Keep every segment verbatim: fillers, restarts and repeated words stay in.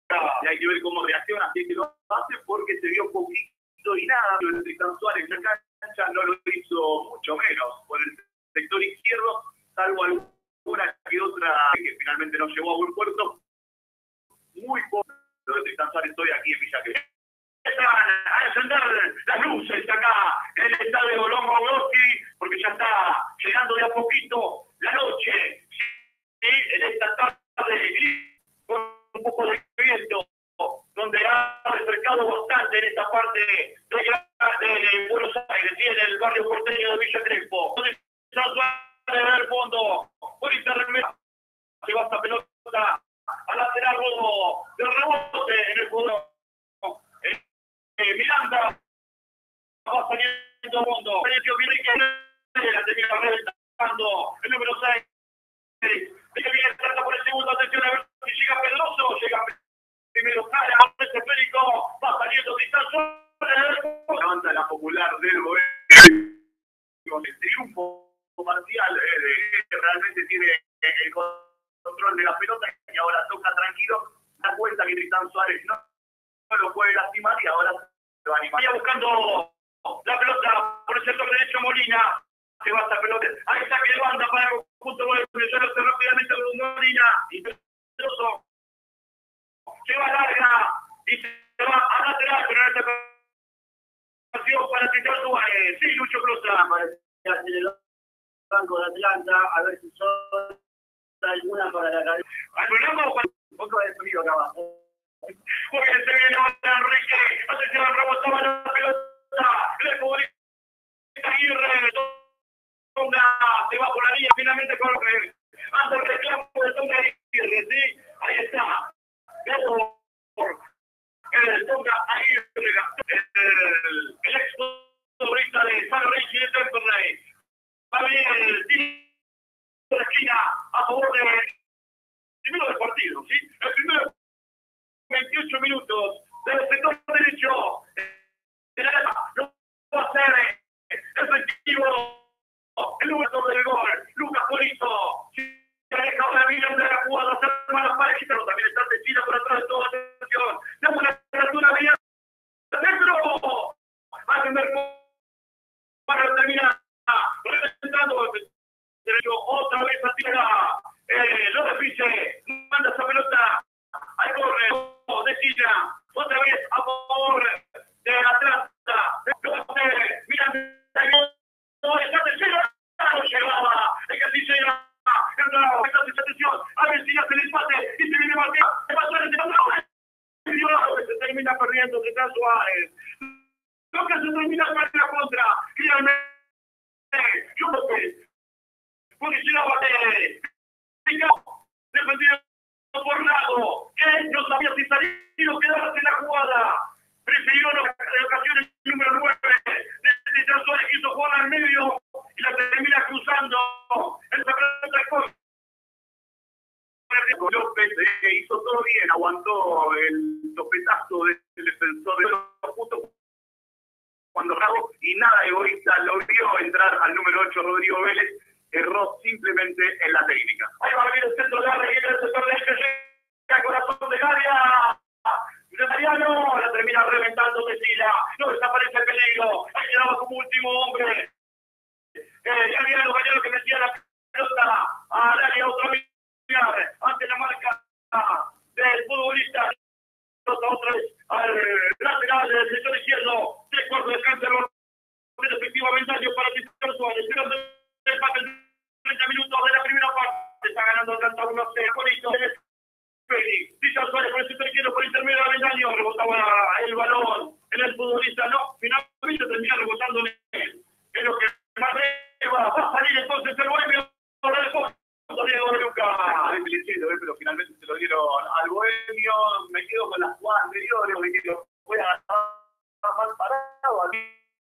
y hay que ver cómo reacciona, así que lo hace porque se vio poquito y nada, pero Tristan Suárez en la cancha no lo hizo mucho menos por el sector izquierdo, salvo alguna que otra que finalmente no llegó a buen puerto. Muy poco lo de Tristan Suárez estoy aquí en Villa Crespo. Están a encender las luces acá en el estadio Lombardi, porque ya está llegando de a poquito la noche, ¿sí? En esta tarde con un poco de viento, donde ha refrescado bastante en esta parte de, de Buenos Aires, y en el barrio porteño de Villa Crespo. Tristan Suárez del fondo, por intermedio, se va esta pelota a lateral rodo del rebote en el jugador. Eh, Miranda va saliendo a fondo. Sergio Virrique la termina reventando el número seis. Viene bien, trata por el segundo. Atención a ver si llega Pedroso. Llega primero Cara. Ese Férico va saliendo Tristan Suárez. Levanta la popular del gobierno. El triunfo parcial eh, de, realmente tiene el control de la pelota y ahora toca tranquilo. Da cuenta que Tristan Suárez no, no lo puede lastimar y ahora lo anima. Vaya buscando la pelota por el sector derecho Molina. Se va esta pelota. Ahí está que levanta para el conjunto de Pedroso rápidamente con Molina. Y Pedroso se va larga y se va a lateral, pero en esta ocasión para Tristan Suárez. Sí, Lucho Closa. En el banco de Atlanta, a ver si son alguna para la cabeza. Al programa o para Un poco de frío acá abajo. muy bien, se viene Enrique. Atención, rebotaba la pelota. El futbolista Aguirre. Tonga se va por la línea, finalmente corre. Ante el reclamo de Tonga Aguirre, ¿sí? Ahí está. El Tonga Aguirre. El, el ex futbolista de San Rey y de Temperley. Va a venir el tiro de la esquina a favor de primero del partido, ¿sí? El primero veintiocho minutos del sector derecho. No va a ser efectivo el número del gol. Lucas Polito se deja ahora bien de la jugada, hacer malas parejitas, pero también está Techina por atrás de toda atención. Damos una apertura bien dentro. Va a tener para terminar representando derecho otra vez a tierra. Eh, lo defiche, manda esa pelota. Ahí corre, decide, otra vez a favor de Atlanta. Mira, no está tercera, no llegaba. Es que así llega. Entra, atención, a ver si hace el empate y se viene Martín. Se pasó el empate. Se termina perdiendo Tristan Suárez. Lo que se termina perdiendo la contra. Créanme, yo no sé. Porque llegaba de defendido por lado, que no sabía si salir o quedarse en la jugada. Prefirió en ocasiones el número nueve de Tristan Suárez, quiso jugar al medio y la termina cruzando. Esa pelota con López eh, hizo todo bien, aguantó el topetazo del defensor de los puntos cuando Rago y nada egoísta lo vio entrar al número ocho Rodrigo Vélez. Erró simplemente en la técnica. Ahí va a venir el centro de área y el sector derecho llega corazón de área. Mariano la termina reventando Tesila. No desaparece el peligro. Ahí quedaba como último hombre. Eh, ya había los galleros que metían la pelota al área otra vez. Ante la marca del futbolista. Otra vez al lateral del sector izquierdo. Tres cuartos de cáncer. Efectivamente, año para Tristan Suárez. treinta minutos de la primera parte. Está ganando Atlanta uno a cero. Bonito. Tristan Suárez por el sector izquierdo por intermedio de Avendaño. Rebotaba el balón en el futbolista. No, finalmente termina rebotando en él. Es lo que más va. Va a salir entonces el bohemio. Diego Lucas. Pero finalmente se lo dieron al bohemio. Me quedo con las jugadas anteriores. Me quedo. Voy a estar mal parado aquí.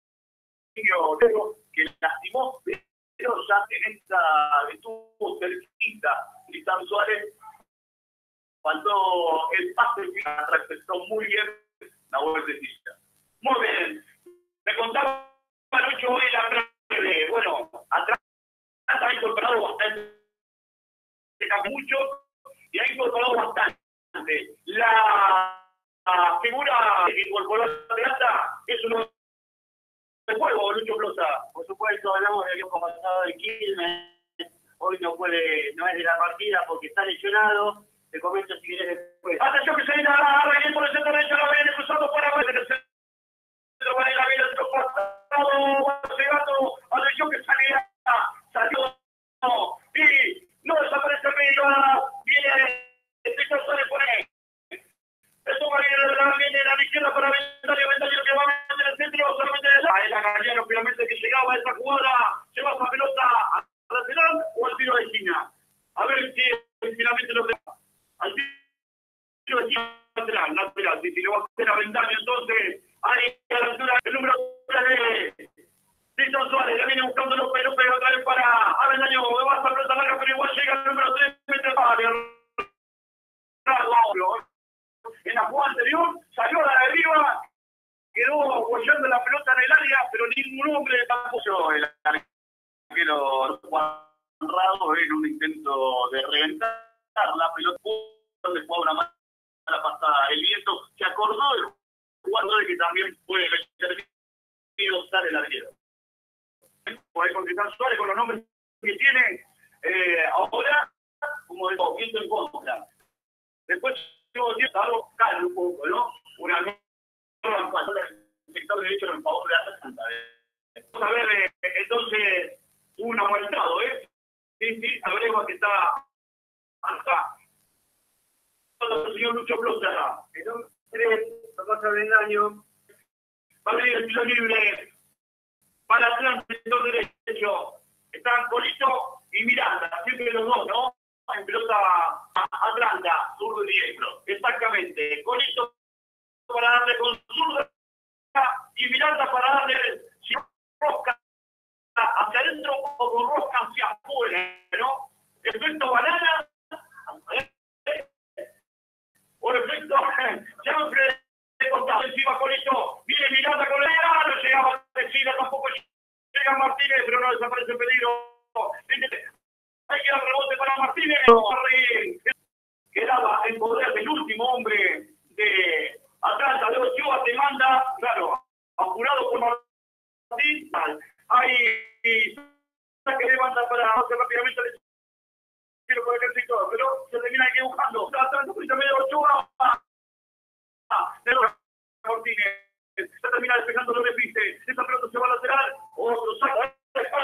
Que lastimó. Pero ya en esta estuvo cerquita Tristan Suárez, faltó el pase final, representó muy bien la vuelta de Tilla. Muy bien, me contaba Lucho hoy la breve, bueno, atrás ha incorporado bastante, mucho y ha incorporado bastante. La figura que incorporó Atlanta es uno de juego, Lucho Plosa. Por supuesto, hablamos del equipo pasado de Quilmes. Hoy no puede, no es de la partida porque está lesionado. Te comento si quieres después. Atención que se viene a Reguín por el centro derecho, la viene cruzando para el centro para la viene otro pasado, llegando, atención que salía, salió, y no desaparece Vega, viene, este sale por ahí. Esto va a ir a la viene a la izquierda para Ventario, Ventario que va a meter el centro, solamente de la. Ahí la Gallano, finalmente que llegaba a esa jugada, lleva esa pelota a lateral o al tiro de esquina. A ver si finalmente lo deja. Al tiro de esquina lateral, lateral. Si lo va a hacer a Ventario, entonces, ahí a la altura, el número de Tito Suárez, le viene buscando los pelos, pero otra vez para Avendaño, va a pelota larga, pero igual llega el número tres, mete para en la jugada anterior, salió a la deriva, quedó bollando la pelota en el área, pero ningún hombre tampoco el arquero Juan Rado en un intento de reventar la pelota, donde jugaba una mala pasada. El viento se acordó del jugador de que también puede servir usar el arquero. Por ahí con Tito Suárez, con los nombres que tiene, eh, ahora, como digo, viento en contra. Después, yo algo calma un poco, ¿no? Una nueva el sector derecho en favor de Atlanta. Vamos a ver, eh, entonces, un aguantado, ¿eh? Sí, sí, sabremos que está acá. El señor Lucho Plosa. Entonces, tocó sobre el año. Va a venir el tiro libre para Atlanta, el sector derecho. Están Colito y Miranda, siempre los dos, ¿no? En pelota Atlanta, zurdo y diestro. Exactamente. Colito para darle con zurdo y Miranda para darle si rosca hacia adentro o con rosca hacia afuera, ¿no? Efecto banana o efecto siempre de contado encima Colito. Viene Miranda con el ah, no llegaba Tessina, tampoco llega Martínez, pero no desaparece el peligro. Hay que dar rebote para Martínez. Quedaba en poder del último hombre de Atlanta. De Ochoa te manda, claro, apurado por Martín. Hay que levanta para hacer rápidamente el tiro por el ejército, pero se termina equivocando. Atlanta, precisamente de Ochoa. De Martínez. Se termina despejando lo que piste. Esa pelota se va a lateral. Otro saca.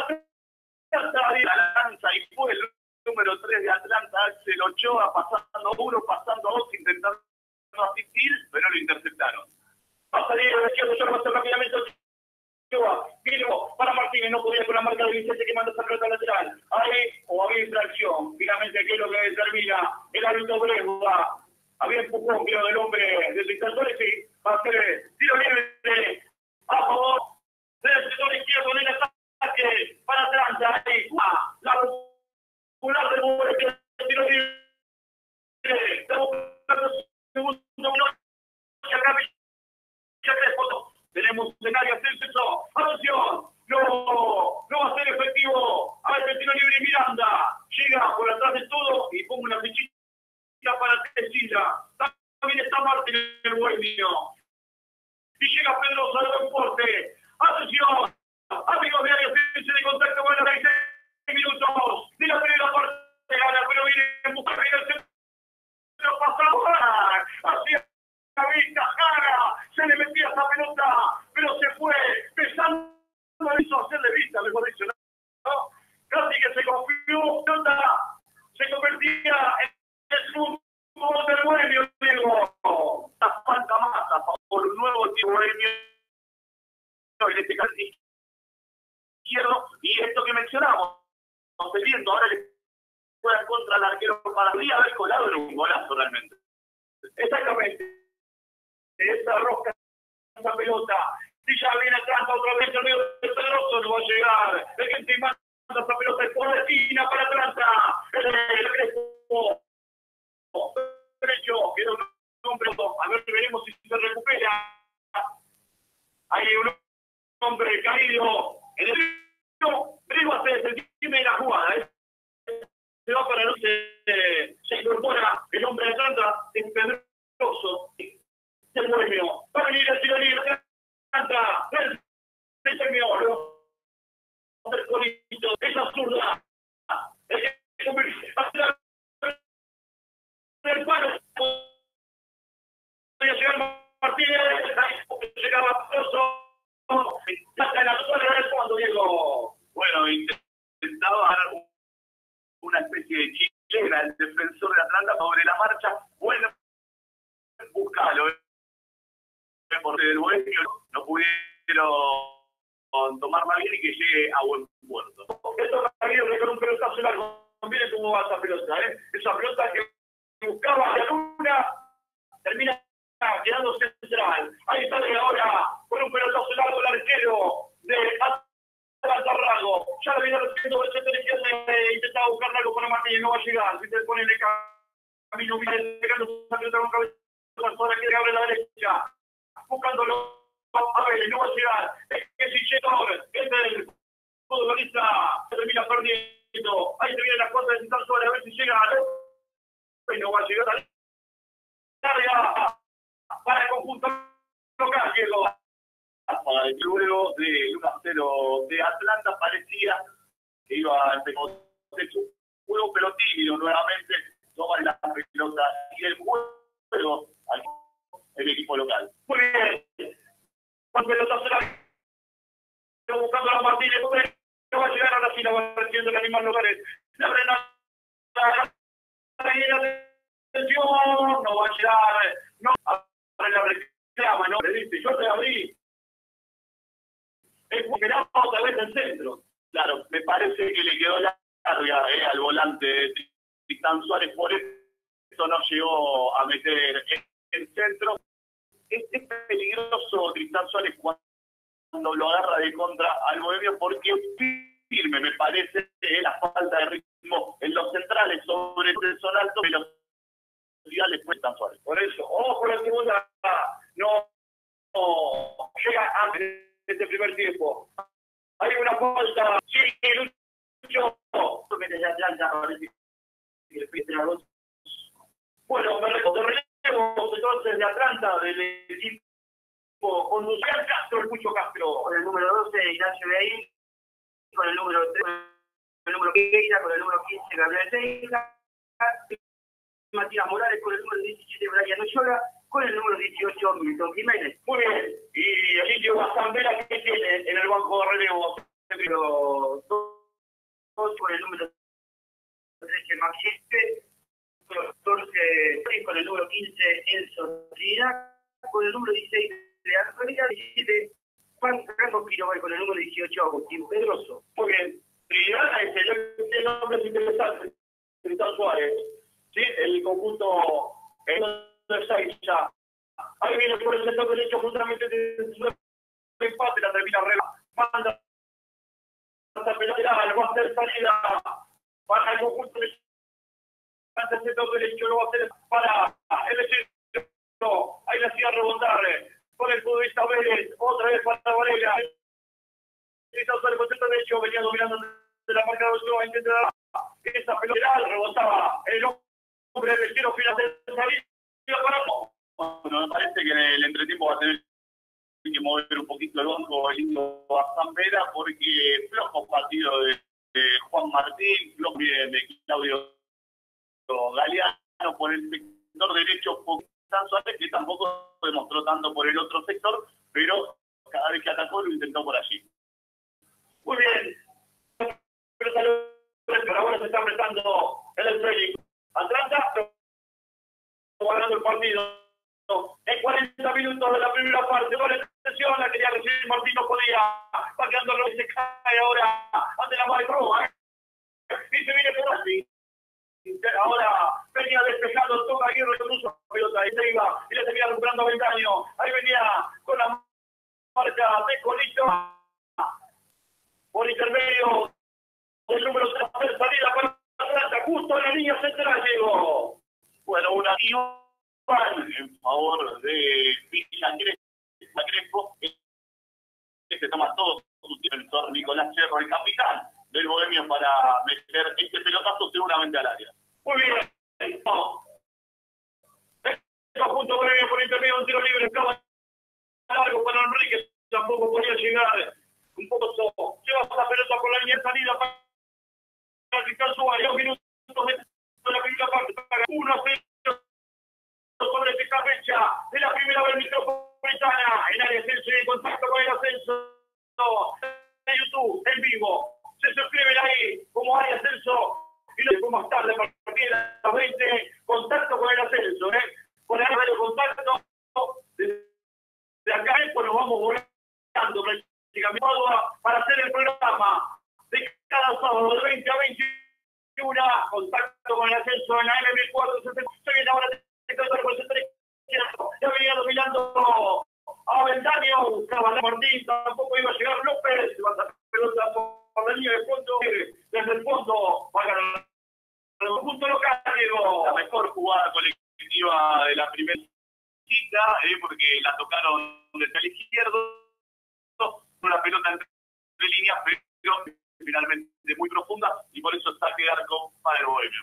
La lanza y fue el número tres de Atlanta, Axel Ochoa, pasando uno, pasando dos, intentando asistir, pero lo interceptaron. Va a salir el izquierdo, Ochoa, pasa rápidamente Ochoa, vino para Martínez, no podía con la marca de Vicente que manda esa pelota lateral. Ahí, o había infracción, finalmente ¿qué es lo que determina? El árbitro Bregua, había empujón, creo, del hombre del dictador, sí, va a ser tiro libre a favor del sector izquierdo en el ataque para Atlanta, ahí, la popular de Boris, tiro libre, segundo bloque, tenemos escenario ascenso, atención, no, no va a ser efectivo, a ver el tiro libre Miranda, llega por atrás de todo y pongo una fichita para Tessina, también está Martín el bohemio, y llega Pedro Salvador Porte, atención, amigos de área de contacto, van a seis minutos, de la primera parte, gana, pero viene en busca de el centro pasado, hacia la vista, Jara, se le metía esa pelota, pero se fue, pensando en hizo hacerle vista, mejor dicho, ¿no? Casi que se confió, se convertía en el fútbol del bohemio, digo, la falta más a favor un nuevo tipo bohemio, en este caso izquierdo, y esto que mencionamos, viendo ahora le juegan contra el arquero para haber colado en un golazo realmente. Exactamente. Esa rosca, esa pelota, si ya viene atrás otra vez el medio de Pedroso, no va a llegar. El que te manda esa pelota es por la esquina para Atlanta. El Crespo derecho, queda un hombre, a ver si veremos si se recupera. Hay un hombre caído en el Brigo se desentiende de la jugada, ¿eh? Se va para el se, se incorpora el hombre de Atlanta, es Pedroso, se llegaba Proso. Hasta la zona del fondo, Diego. Bueno, intentaba dar una especie de chilena el defensor de Atlanta sobre la marcha. Bueno, búscalo. Por el bohemio no pudieron tomarla bien y que llegue a buen puerto. Esto también con un pelotazo largo. Miren cómo va esa pelota, ¿eh? Esa pelota que buscaba la luna termina quedando central. Ahí está ahora con un pelotazo largo el arquero de Atlanta Rago. Ya lo viene recibiendo por el centro izquierdo, intentaba buscar algo con Martínez, no va a llegar. Si te pone en el camino, viene pegando esa pelota con cabeza, ahora quiere abre la derecha. Buscándolo a ver, no va a llegar. Es que si llega, es el futbolista termina perdiendo. Ahí se viene la cuota de Citar Suárez, a ver si llega. Y no va a llegar a larga para el conjunto local, Diego. Luego de uno a cero de Atlanta parecía que iba a empezar su juego, pero tímido nuevamente. Toma la pelota y el juego al el equipo local. Muy bien. Cuando pelotazo largo buscando a Martínez, no va a llegar ahora sí, la va recibiendo el animal locales. La frena, atención, no va a llegar, no, abre la reclama, no, le dice, yo te abrí. Es porque la otra vez el centro. Claro, me parece que le quedó larga eh, al volante de Tristan Suárez, por eso no llegó a meter el centro. Es, es peligroso Tristan Suárez cuando lo agarra de contra al bohemio porque firme, me parece, eh, la falta de ritmo en los centrales, sobre todo son altos, velocidad les cuesta Suárez. Por eso, ojo la segunda, no, no llega antes de este primer tiempo. Hay una falta, sí, Lucho, que desde Atlanta, parece que el piste a dos. Bueno, me recuerdo entonces de Atlanta, del equipo con Luciano Castro, el Mucho Castro. Con el número doce, Ignacio de ahí, con el número tres, con el número Queira, con el número quince, Gabriel Seija, Matías Morales, con el número diecisiete, Brian Oyola, con el número dieciocho, Milton Jiménez. Muy bien, y el indio Bastambera, que tiene en el banco de relevo, número dos, con el número trece, Maxiste, catorce, con el número quince, Enzo Trina, con el número dieciséis, Leandro Rivera, diecisiete, Juan Carlos Quiroga, con el número dieciocho, Agustín Pedroso. Muy bien, Trina es el nombre interesante, Tristan Suárez, ¿sí? El conjunto de seis ya. Ahí viene por el sector derecho, justamente de su empate, la termina Reba, manda hasta lateral, va a hacer salida para el conjunto de ante el sector derecho, lo va a hacer para el centro. Ahí la hacía rebondar con el futbolista Vélez, otra vez para Varela. Está sobre el centro derecho, venía dominando de la marca de otro, intenta esa pelota rebotaba el hombre del tiro final de salida para abajo. Bueno, me parece que en el entretiempo va a tener que mover un poquito el banco el indio Bastambera porque flojo partido de, de Juan Martín, flojo de, de Claudio Galeano por el sector derecho, Tristan Suárez, que tampoco demostró tanto por el otro sector, pero cada vez que atacó lo intentó por allí. Muy bien. Pero ahora se está apretando el training. Atlanta ganando el partido. En cuarenta minutos de la primera parte, con la extensión, la quería recibir Martín, no podía. Va quedando y se cae ahora ante la mano de Roma. Y se viene por así. Ahora venía despejando, toca Aguirre, puso la pelota y se iba, y le termina recuperando a Ventaño. Ahí venía con la marca de Colito por intermedio del número tres, salida para Atlanta, justo en la línea central llegó. Bueno, una igual en favor de Villa Crespo, que se toma todo su tiempo, Nicolás Cerro, el capitán del Bohemio, para meter este pelotazo seguramente al área. Muy bien. No. Junto con el por intermedio, un tiro libre, estaba largo para Enrique, tampoco podía llegar. Un poco solo. Lleva la pelota por la línea de salida para Tristan Suárez. Dos minutos de la primera parte. uno a cero sobre esta fecha de la primera vez micrófono. Metropolitana, en área ascenso y en contacto con el ascenso de YouTube, en vivo. Se suscriben ahí como área ascenso y lo dejamos más tarde a partir de las veinte, contacto con el ascenso, ¿eh? Con el radio contacto, de acá pues nos vamos volando prácticamente para hacer el programa de cada sábado de veinte a veintiuno, contacto con el ascenso en la M mil cuatrocientos sesenta. Estoy bien ahora de catorce por ciento izquierdo, ya venía dominando a Avendaño, buscaba a Martín, tampoco iba a llegar López, levanta pelota por la línea de fondo, desde el fondo, para ganar el punto local, Diego. La mejor jugada colectiva de la primera cita, eh, porque la tocaron desde el izquierdo, una pelota entre líneas, pero finalmente muy profunda, y por eso está a quedar con Padre Bohemio.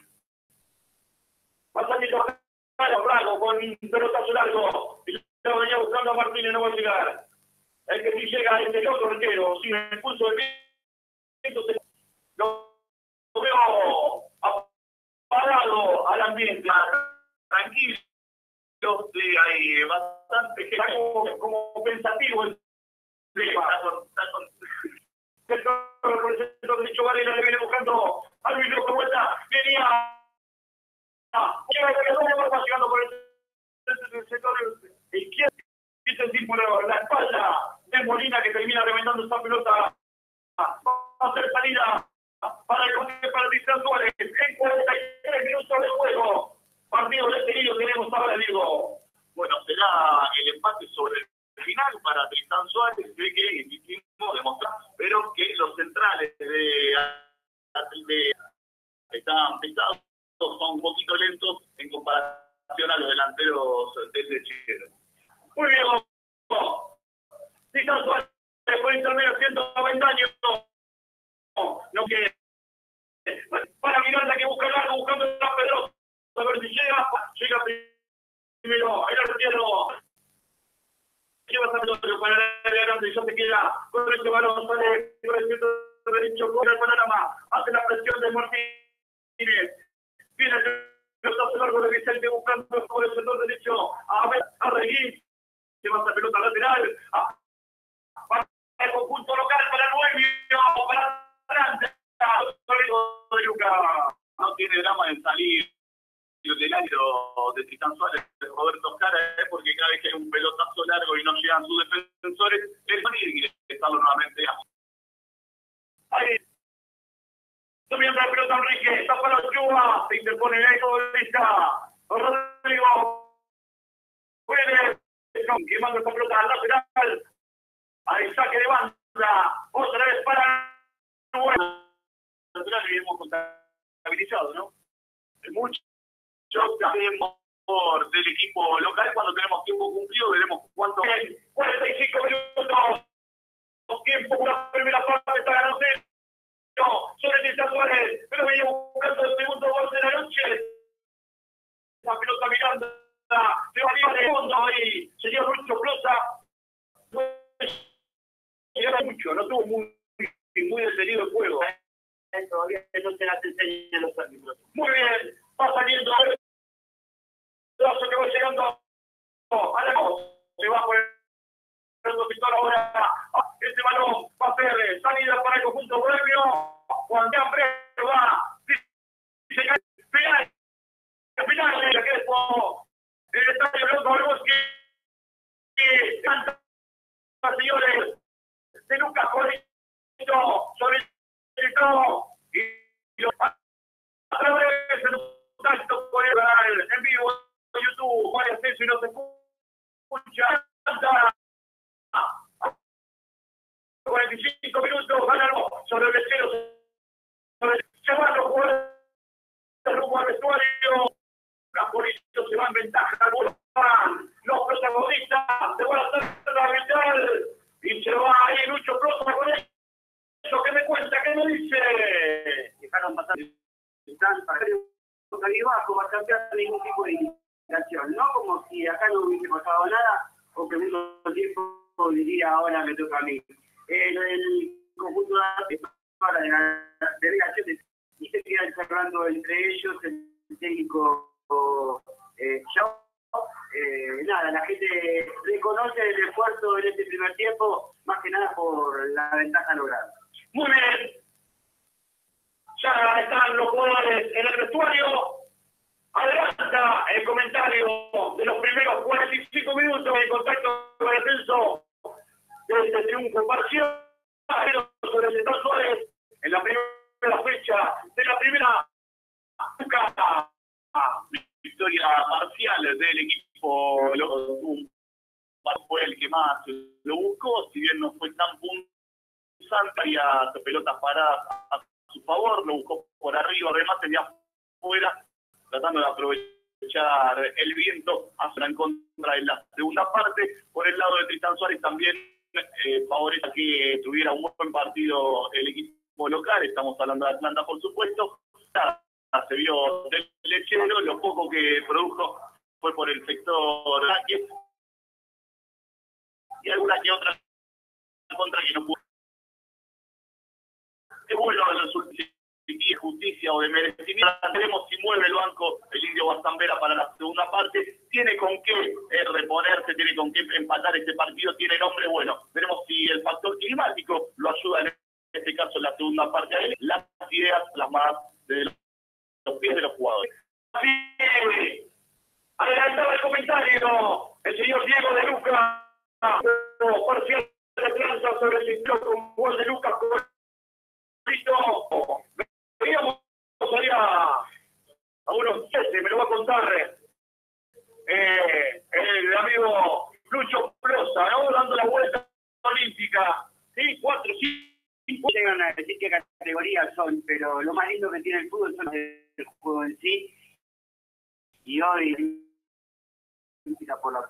Pasando Bravo con un pelotazo largo, y ya venía buscando a Martínez, no va a llegar. El que sí llega es el otro arquero, sin el pulso de viento, lo, lo veo apagado al ambiente. Tranquilo, sí, hay bastante gente. Está como, como pensativo el tema. El representante de Dicho Varela le viene buscando al Luis como está, venía. Llega llegando por el sector izquierdo, y sentir por la espalda de Molina que termina reventando esta pelota. Va a hacer salida para el coche para Cristian Suárez en cuarenta y tres minutos de juego. Partido detenido tenemos ahora, digo. Bueno, será el empate sobre el final para Tristán Suárez, ve que insistimos demostrar, pero que los centrales de, de están pesados, son un poquito lentos en comparación a los delanteros del lechero. Muy bien, Tristán Suárez puede intermedio ciento noventa años. No que para Miranda que busca el largo, buscando a Pedrosa, a ver si llega, llega primero el arquero. Lleva esa pelota para el área grande y ya se queda con este balón, sale con el centro derecho, con el panorama, hace la presión de Martínez. Viene el pelotazo largo de Vicente buscando por el sector derecho a ver a Reguín. Lleva esta pelota lateral a, para el conjunto local, para el Bohemio, para adelante. De Luca. No tiene drama en salir del aire de Tristán Suárez, de Roberto Jara, ¿eh? Porque cada vez que hay un pelotazo largo y no llegan sus defensores, él va a ir y ingresarlo nuevamente. Ahí. Subiendo la pelota Enrique, está para Ochoa, se interpone el futbolista Rodrigo Pérez, quemando esta pelota al lateral, al saque de banda, otra vez para El lateral hemos contabilizado, ¿no? mucho temor del equipo local. Cuando tenemos tiempo cumplido, veremos cuánto. cuarenta y cinco minutos, tiempo por la primera parte, está ganando sobre Tristán Suárez, pero venía buscando el segundo gol de la noche. La pelota Miranda se va de fondo y se dio mucho Plosa. Llegaba mucho, no tuvo muy, muy detenido el juego. Todavía no se las enseñan los árbitros. Muy bien, va saliendo el brazo que va llegando a la voz. Se va por el pistón ahora. Este balón va a ser salida para el conjunto Bohemio. Juan de Hambre va. Final. Final. Que es el estadio Blanco del Bosque. Y canta, señores, de Lucas Corrito sobre el campo. Y lo a través de un contacto con el canal en vivo en YouTube. Vaya Ascenso y no se escucha. cuarenta y cinco minutos, ganarlo sobre el lechero, llevarlo los jugadores rumbo al vestuario. Las políticos se van en ventaja, los protagonistas se van a hacer la vital y se va ahí Lucho Plosa con eso. ¿Qué me cuenta? ¿Qué me dice? Dejaron pasar están para salir bajo, va a cambiar ningún tipo de indicación, ¿no? Como si acá no hubiese pasado nada o que mucho tiempo diría ahora me toca a mí. El, el conjunto de la delegación y se quedan charlando entre ellos el técnico eh, Chao, eh, nada, la gente reconoce el esfuerzo en este primer tiempo, más que nada por la ventaja lograda. Muy bien. Ya están los jugadores en el vestuario. Adelanta el comentario de los primeros cuarenta y cinco minutos de contacto con el ascenso de este triunfo parcial sobre el Central Suárez en la primera fecha de la primera victoria parcial del equipo. Fue el que más lo buscó, si bien no fue tan punzante y a pelotas paradas a su favor, lo buscó por arriba, remate de afuera, tratando de aprovechar el viento hacia en contra en la segunda parte. Por el lado de Tristán Suárez también eh, favorece que tuviera un buen partido el equipo local. Estamos hablando de Atlanta, por supuesto. Se vio del lechero, lo poco que produjo fue por el sector Láquez y alguna que otra contra que no pudo. Es bueno el resultado de justicia o de merecimiento. Veremos si mueve el banco el Indio Guastambera para la segunda parte. Tiene con qué eh, reponerse, tiene con qué empatar este partido, tiene nombre bueno. Veremos si el factor climático lo ayuda en este caso en la segunda parte. A él, las ideas plasmadas desde los pies de los jugadores. Así, adelantaba el comentario el señor Diego de Lucas, parcial de Atlanta sobre el ciclo con gol de Lucas. Veníamos allá a unos siete, me lo va a contar eh, el amigo Lucho Plosa, ¿no? Dando la vuelta olímpica. Sí, cuatro, cinco. Llegan a decir qué categorías son, pero lo más lindo que tiene el fútbol son el juego en sí. Y hoy por la...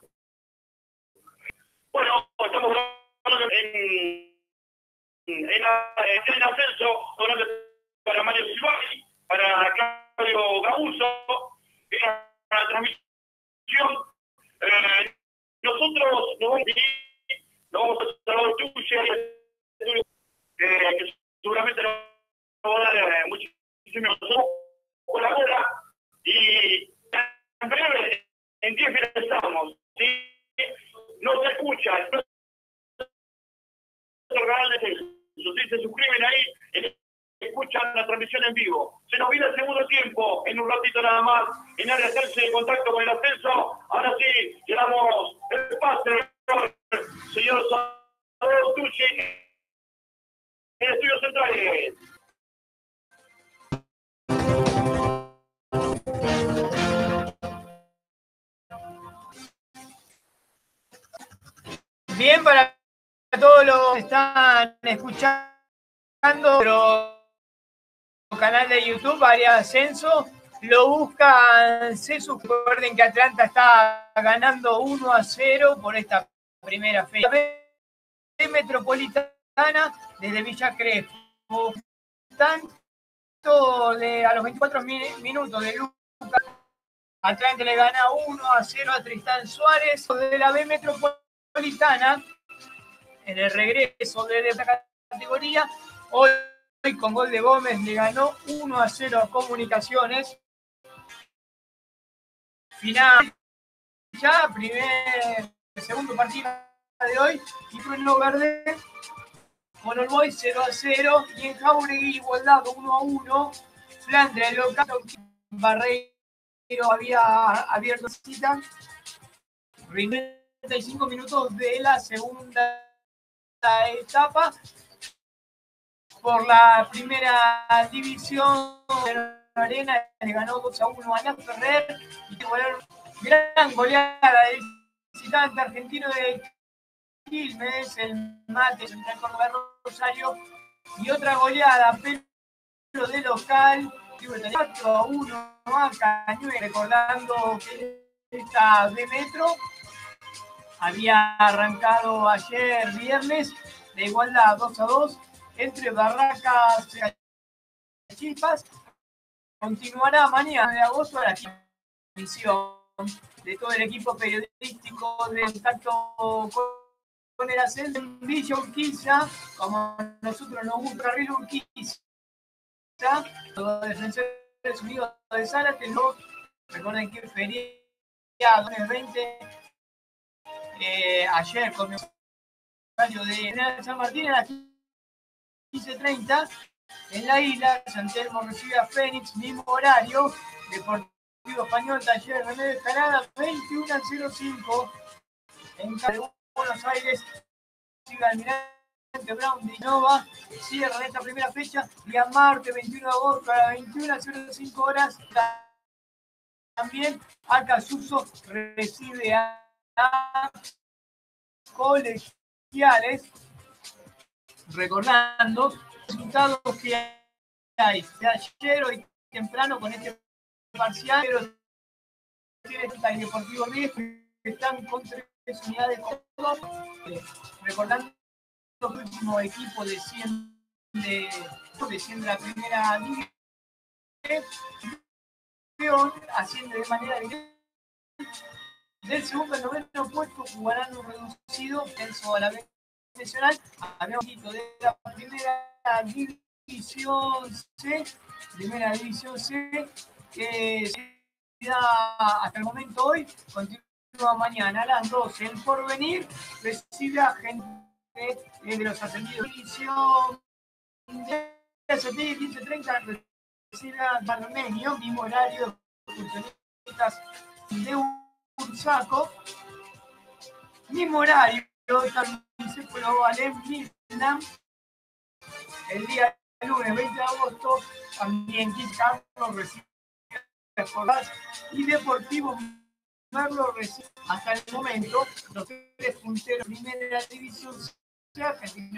Bueno, estamos hablando en En, la, en el ascenso, hablando para Mario Silvani, para Claudio Gabuso, en la transmisión. Eh, nosotros nos vamos, nos vamos a Salvador Tuche, eh, que seguramente nos va a dar eh, muchísimos colabora, y en breve, en diez minutos estamos, ¿sí? No se escucha, no canal de Facebook. Si se suscriben ahí, escuchan la transmisión en vivo. Se nos viene el segundo tiempo, en un ratito nada más, en área terce de contacto con el ascenso. Ahora sí, llevamos el pase, señor Salvador Tucci, en Estudios Centrales. Bien, para todos los que están escuchando nuestro canal de YouTube, Área Ascenso, lo buscan, se recuerden que Atlanta está ganando uno a cero por esta primera fecha. De Metropolitana desde Villa Crespo. Tanto de, a los veinticuatro minutos de Lucas, Atlanta le gana uno a cero a Tristán Suárez. De la B Metropolitana, en el regreso de esta categoría, hoy con gol de Gómez le ganó uno a cero a Comunicaciones. Final ya, primer, segundo partido de hoy, y Trueno Verde con el Boys cero a cero, y en Jauregui igualdad uno a uno. Flandre local, Barreiro había abierto cita. treinta y cinco minutos de la segunda etapa por la primera división de la Arena, le ganó dos a uno a La Ferrer, y gran goleada del visitante argentino de Quilmes, el Mate Central Córdoba Rosario, y otra goleada pero de local, cuatro a uno a Cañuelas, recordando que esta de Metro había arrancado ayer viernes de igualdad dos a dos entre Barracas y Chispas. Continuará mañana de agosto a la transmisión de todo el equipo periodístico de contacto con el ascenso en Villa Urquiza, como nosotros nos gusta, Carril Urquiza, los defensores unidos de Zárate. Recuerden que feriado veinte. Eh, ayer con el horario de General San Martín a las quince treinta. En la isla, San Telmo recibe a Fénix, mismo horario. Deportivo Español, Taller René de Escalada, veintiuno a cero cinco. En Buenos Aires, sigue Almirante Brown de Innova. Cierran esta primera fecha. Día martes, veintiuno de agosto, a las veintiuna a cero cinco horas. También Acasuso recibe a Colegiales. Recordando los resultados que hay de ayer, hoy temprano con este parcial, pero tiene el Deportivo Ríos que están con tres unidades. Recordando que el último equipo desciende de, desciende la primera división, asciende de manera directa. Del segundo al noveno puesto jugarán un reducido censo a la vez nacional. Hablamos de la primera división C, primera división C, que se da hasta el momento hoy, continúa mañana a las doce. El Porvenir recibe a gente de los ascendidos. División de quince treinta recibe a Barmenio, mismo horario de funcionistas de Ursaco, mismo horario. También se probó al Midland el día lunes veinte de agosto. También Carlos recibe y Deportivo Merlo recibe hasta el momento los tres punteros de primera división Argentino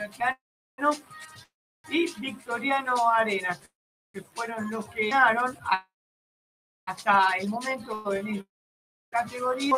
y Victoriano Arenas, que fueron los que ganaron hasta el momento en esta categoría,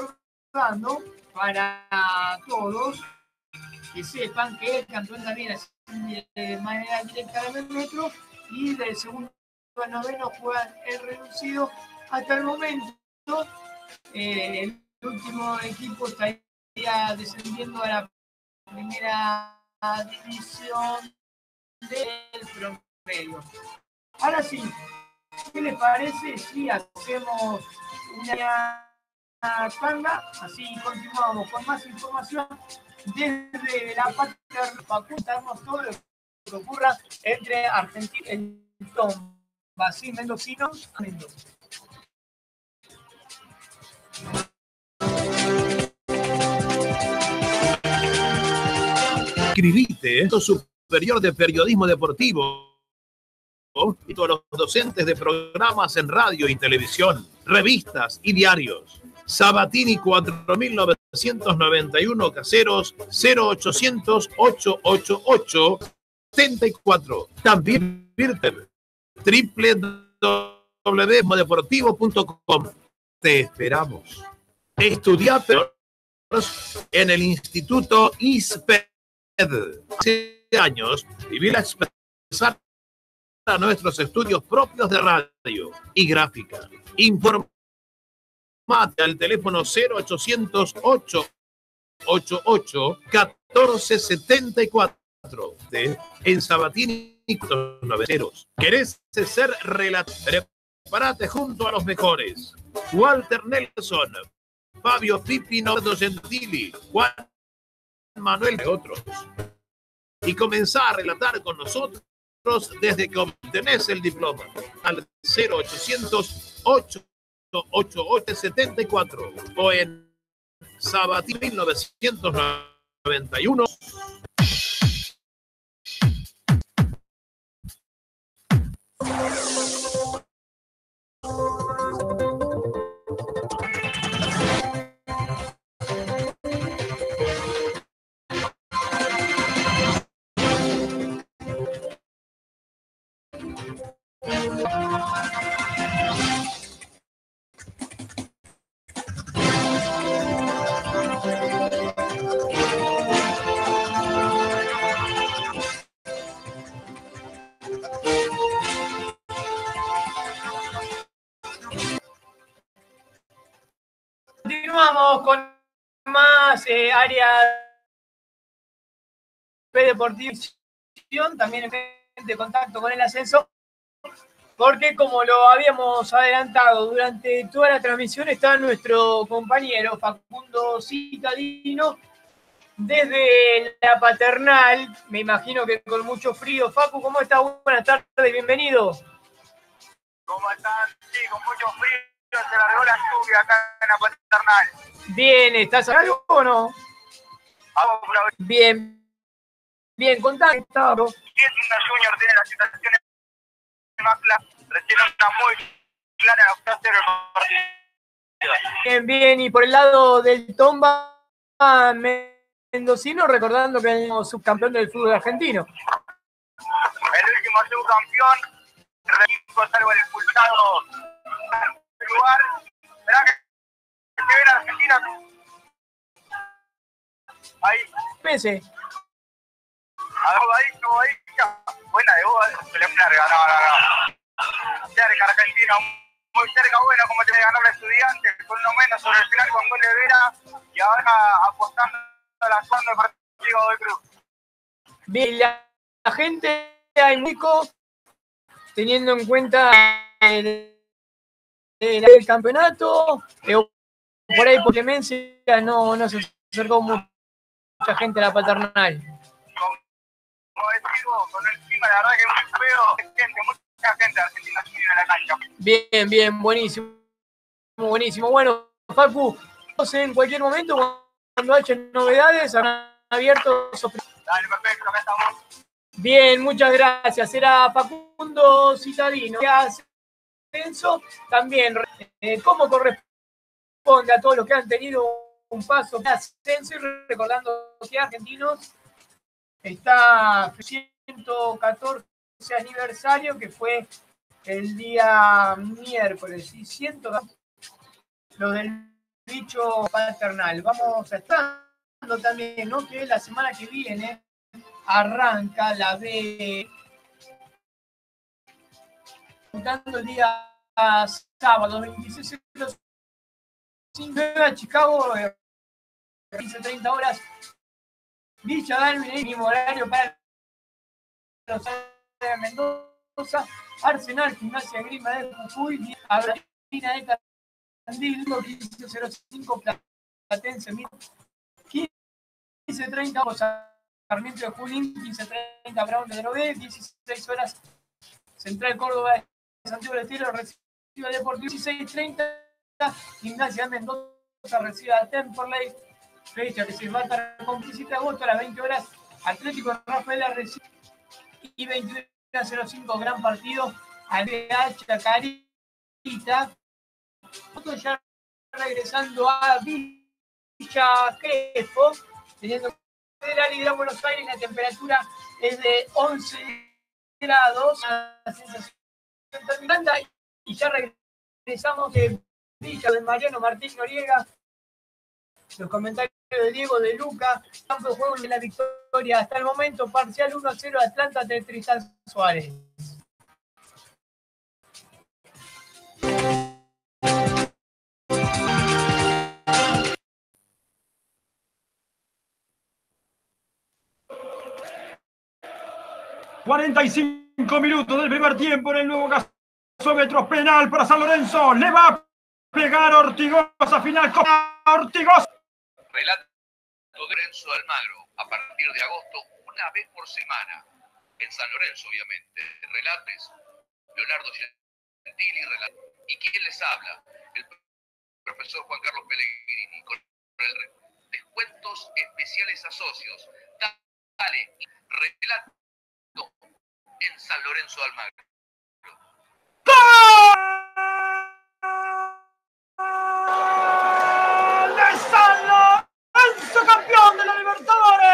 para todos que sepan que el campeón también es de manera directa del metro y del segundo al noveno juegan el reducido. Hasta el momento, eh, el último equipo estaría descendiendo a la primera división del promedio. Ahora sí, ¿qué les parece si hacemos una tanda? Así continuamos con más información desde la patria para contarnos todo lo que ocurra entre Argentina y Tom Basín Mendocino a Mendoza. Inscribite en el Superior de Periodismo Deportivo y todos los docentes de programas en radio y televisión, revistas y diarios. Sabatini cuatro mil novecientos noventa y uno, Caseros cero ochocientos, ochocientos ochenta y ocho, setenta y cuatro. También Virter, doble u doble u doble u punto deportivo punto com. Te esperamos. Estudia en el Instituto I S P E D. Hace años viví la expresar a nuestros estudios propios de radio y gráfica. Informate al teléfono cero ochocientos, ochocientos ochenta y ocho, catorce setenta y cuatro en Sabatini noventa. ¿Querés ser relator? Prepárate junto a los mejores. Walter Nelson, Fabio Pippi Nordo Gentili, Juan Manuel de otros. Y comenzar a relatar con nosotros desde que obtenés el diploma al cero ochocientos, ochocientos ochenta y ocho, setenta y cuatro o en Sabatini mil novecientos noventa y uno. Continuamos con más eh, área deportiva, también en de contacto con el ascenso. porque como lo habíamos adelantado durante toda la transmisión, está nuestro compañero Facundo Citadino desde la Paternal, me imagino que con mucho frío. Facu, ¿cómo estás? Buenas tardes, bienvenido. ¿Cómo están? Sí, con mucho frío, se largó la lluvia acá en la Paternal. Bien, ¿estás a algo o no? Vamos, bien, bien, contame. Junior tiene la situación más clara, recién está muy clara en la octava el partido. Bien, bien, y por el lado del Tomba mendocino, recordando que es el subcampeón del fútbol argentino. El último subcampeón, el salvo el expulsado del lugar. ¿Verdad que se ve en Argentina? Ahí. Pese. Ahí, ahí, buena de vos, se le larga, no, no, no. Cerca Argentina, muy cerca, bueno, como te ganó el Estudiante, con uno menos sobre el final con gol de Vera, y ahora apostando a la zona del partido de Cruz. Bien, la, la gente hay México, teniendo en cuenta el, el, el campeonato, pero por ahí por clemencia no, no se acercó mucha gente a la Paternal. Como decís vos, con el clima, la verdad que es muy feo, gente, mucha gente argentina se viene a la cancha. Bien, bien, buenísimo, buenísimo. Bueno, Facu, en cualquier momento, cuando haya novedades, han abierto. Dale, perfecto, acá estamos. Bien, muchas gracias. Era Facundo Citadino. Ascenso, también, eh, ¿cómo corresponde a todos los que han tenido un paso de ascenso? Y recordando que Argentinos está ciento catorce aniversario, que fue el día miércoles, y ciento lo del bicho paternal. Vamos a estar también, ¿no? Que la semana que viene arranca la B, juntando el día sábado veintiséis cero cinco a Chicago, quince treinta horas. Villa Dalvin, el mismo horario para los de Mendoza, Arsenal, Gimnasia Grima de Jujuy, Abrina de Tandil, quince cero cinco, Platense, quince treinta, Sarmiento de Junín, quince treinta, Brown de Drogué, dieciséis horas, Central Córdoba de Santiago del Estero, recibe Deportivo, dieciséis treinta, Gimnasia de Mendoza, recibe a Temperley, fecha que se va a estar con diecisiete de agosto a las veinte horas, Atlético de Rafaela recibe y veintiuno cero cinco, gran partido, Aldea Chacarita. Nosotros ya regresando a Villa Crespo, teniendo que la Liga de Buenos Aires, la temperatura es de once grados, la sensación terminando, y ya regresamos de Villa de Mariano Martín Noriega. Los comentarios de Diego, de Luca, campo de juego de la victoria hasta el momento, parcial uno a cero Atlanta de Tristan Suárez. cuarenta y cinco minutos del primer tiempo en el nuevo gasómetro, penal para San Lorenzo. Le va a pegar Ortigosa, final con Ortigosa. Relato de Lorenzo Almagro, a partir de agosto, una vez por semana. En San Lorenzo, obviamente. Relates, Leonardo Gentili, relato. ¿Y quién les habla? El profesor Juan Carlos Pellegrini, con el descuentos especiales a socios. Dale, relato en San Lorenzo Almagro. ¡Gol de San Lorenzo, campeón de la Libertadores!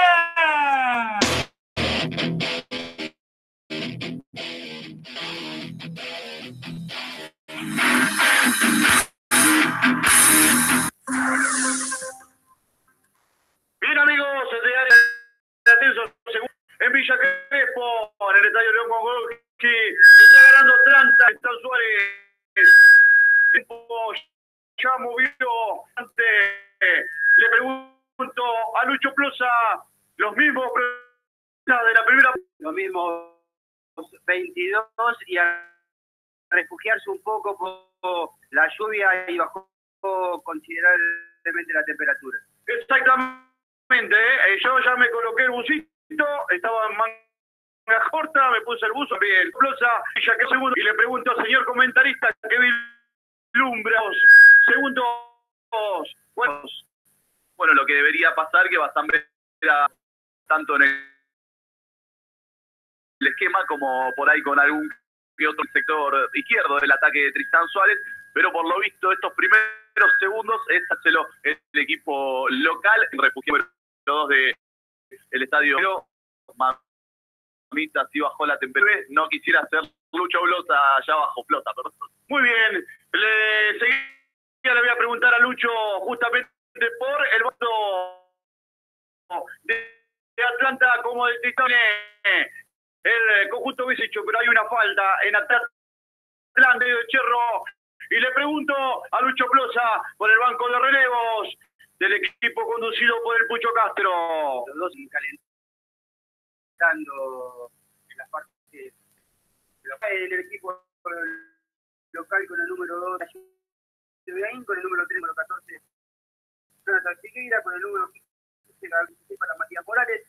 Bien, amigos, de ascenso en Villa Crespo, en el estadio León Mogolski, está ganando Atlanta, está Suárez. El tiempo ya movió ante, le pregunto a Lucho Plosa, los mismos de la primera, los mismos veintidós y a refugiarse un poco por la lluvia y bajó considerablemente la temperatura. Exactamente, ¿eh? Yo ya me coloqué el busito, estaba en manga corta, me puse el buzo, bien, Plosa, y ya que segundo, y le pregunto al señor comentarista que vislumbra segundos buenos. Bueno, lo que debería pasar que Bazambre era tanto en el esquema como por ahí con algún que otro sector izquierdo del ataque de Tristán Suárez, pero por lo visto estos primeros segundos es hacerlo el equipo local, el refugio número dos del estadio. Pero mamita, si bajó la temperatura, no quisiera hacer Lucho Blosa allá abajo, flota, perdón. Muy bien, le seguía, le voy a preguntar a Lucho justamente por el voto de, de Atlanta como de Tristán. El conjunto hubiese hecho, pero hay una falta en Atlanta de Cherro. Y le pregunto a Lucho Plosa por el banco de relevos del equipo conducido por el Pucho Castro. Los dos calentando en la parte del equipo local con el número dos, con el número tres, número catorce, Jonathan Figueira, con el número quince para Matías Morales,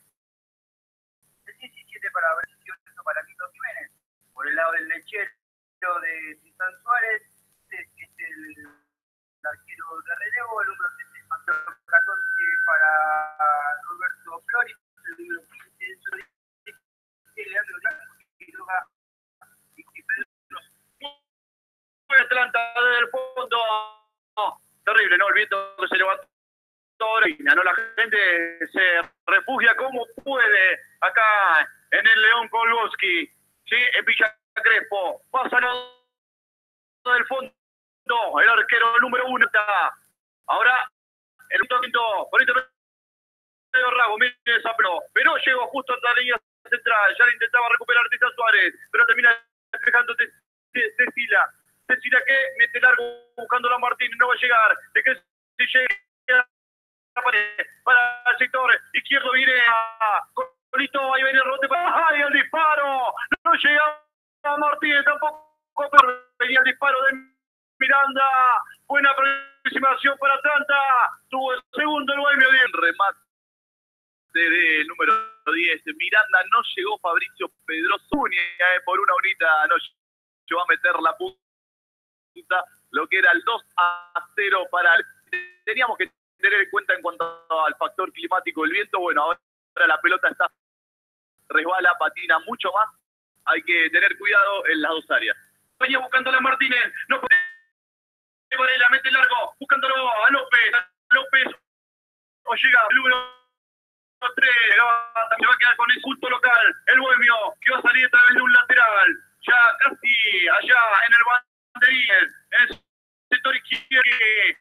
el diecisiete para dieciocho para Quito Jiménez. Por el lado del lechero de Tristán Suárez, es el, el arquero de relevo, el número catorce para Roberto Flores, el número quince de Leandro Blanco, y Loga y Pedro. Muy Atlanta desde el fondo. No, terrible, ¿no? El viento que se levantó ahora y ¿no? La gente se refugia como puede acá en el León Kolboski, ¿sí? En Villa Crespo. Pasa del fondo, el arquero número uno está. Ahora, el quinto, bonito medio rabo, mire esa pro. Pero llegó justo a la línea central, ya le intentaba recuperar Tristán Suárez, pero termina despejando Cecilia. Cecilia que mete largo buscando a Martínez, no va a llegar. De que si llega para el sector izquierdo viene a Colito, ahí viene el rote para ¡ay, el disparo! No llega a Martínez tampoco, pero venía el disparo de Miranda. Buena aproximación para Atlanta. Tuvo el segundo el Bohemio, bien remate del número diez. Miranda no llegó, Fabricio Pedroso Zúñiga, eh, por una horita no llegó a meter la punta, lo que era el dos a cero para el... Teníamos que tener en cuenta en cuanto al factor climático del viento. Bueno, ahora la pelota está resbala, patina mucho más. Hay que tener cuidado en las dos áreas. Venía buscándole a Martínez, no puede, la mete largo, buscándolo a López, a López, o llega el número tres, también va a quedar con el culto local, el Bohemio, que va a salir a través de un lateral, ya casi allá en el banderín, en el sector izquierdo,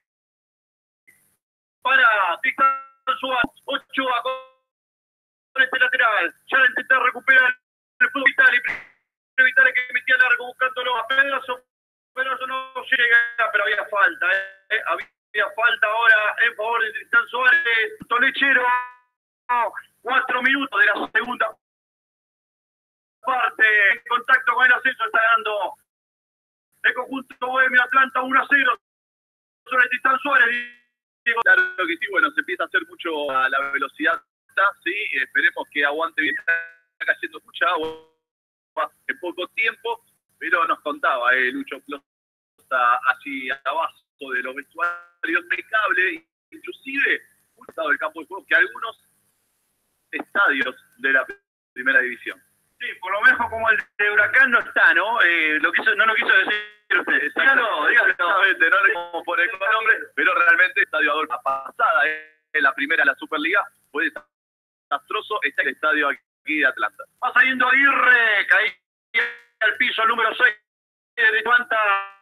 para Tristán Suárez, Ochoa con este lateral, ya la intenta recuperar el fútbol Vitali, Vitali que metía largo buscándolo a Pedroso, Pedroso no llega, pero había falta, ¿eh? Había falta ahora en favor de Tristán Suárez, Tolechero, cuatro minutos de la segunda parte, en contacto con el ascenso está ganando el conjunto Bohemio Atlanta uno a cero sobre Tristán Suárez. Claro que sí, bueno, se empieza a hacer mucho a la velocidad, sí, esperemos que aguante bien, está cayendo mucha agua en poco tiempo, pero nos contaba eh, Lucho Plosa allí abajo de los vestuarios impecable, inclusive un estado del campo de juego que algunos estadios de la primera división. Sí, por lo menos como el de Huracán no está, ¿no? Eh, lo quiso, no lo quiso decir usted. Dígalo, dígalo. Exactamente, no le como por el nombre, pero realmente Estadio Adolfo, la pasada, eh, la primera de la Superliga, fue desastroso. Está el estadio aquí de Atlanta. Va saliendo Aguirre, cae al piso el número seis de Atlanta.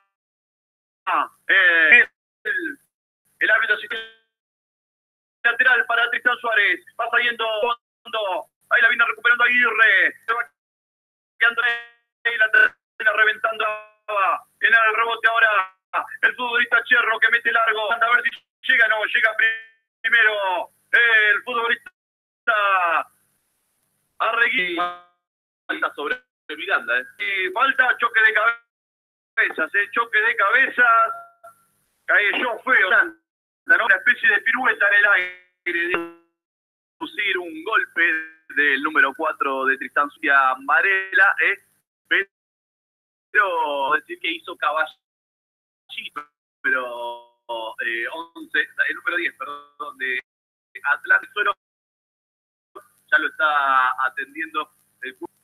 Eh, el, el árbitro lateral para Tristán Suárez. Va saliendo fondo. Ahí la viene recuperando Aguirre. Se va quedando ahí la termina reventando en el rebote ahora. El futbolista Cherro que mete largo. Anda a ver si llega, no, llega primero el futbolista Arregui. Falta sobre Miranda, ¿eh? Y falta choque de cabeza cabezas, ¿eh? Choque de cabezas. Cayó feo. Una especie de pirueta en el aire. De producir un golpe del número cuatro de Tristán Sucia Varela, ¿eh? Pero decir que hizo caballito, pero eh, once, el número diez, perdón, de Atlante Suero, ya lo está atendiendo el club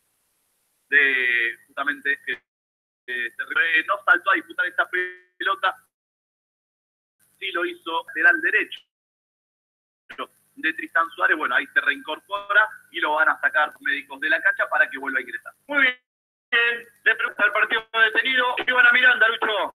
de justamente que eh, no saltó a disputar esta pelota, sí lo hizo lateral derecho de Tristán Suárez. Bueno, ahí se reincorpora y lo van a sacar los médicos de la cancha para que vuelva a ingresar. Muy bien, le pregunta al partido detenido, Ivana Miranda, Lucho.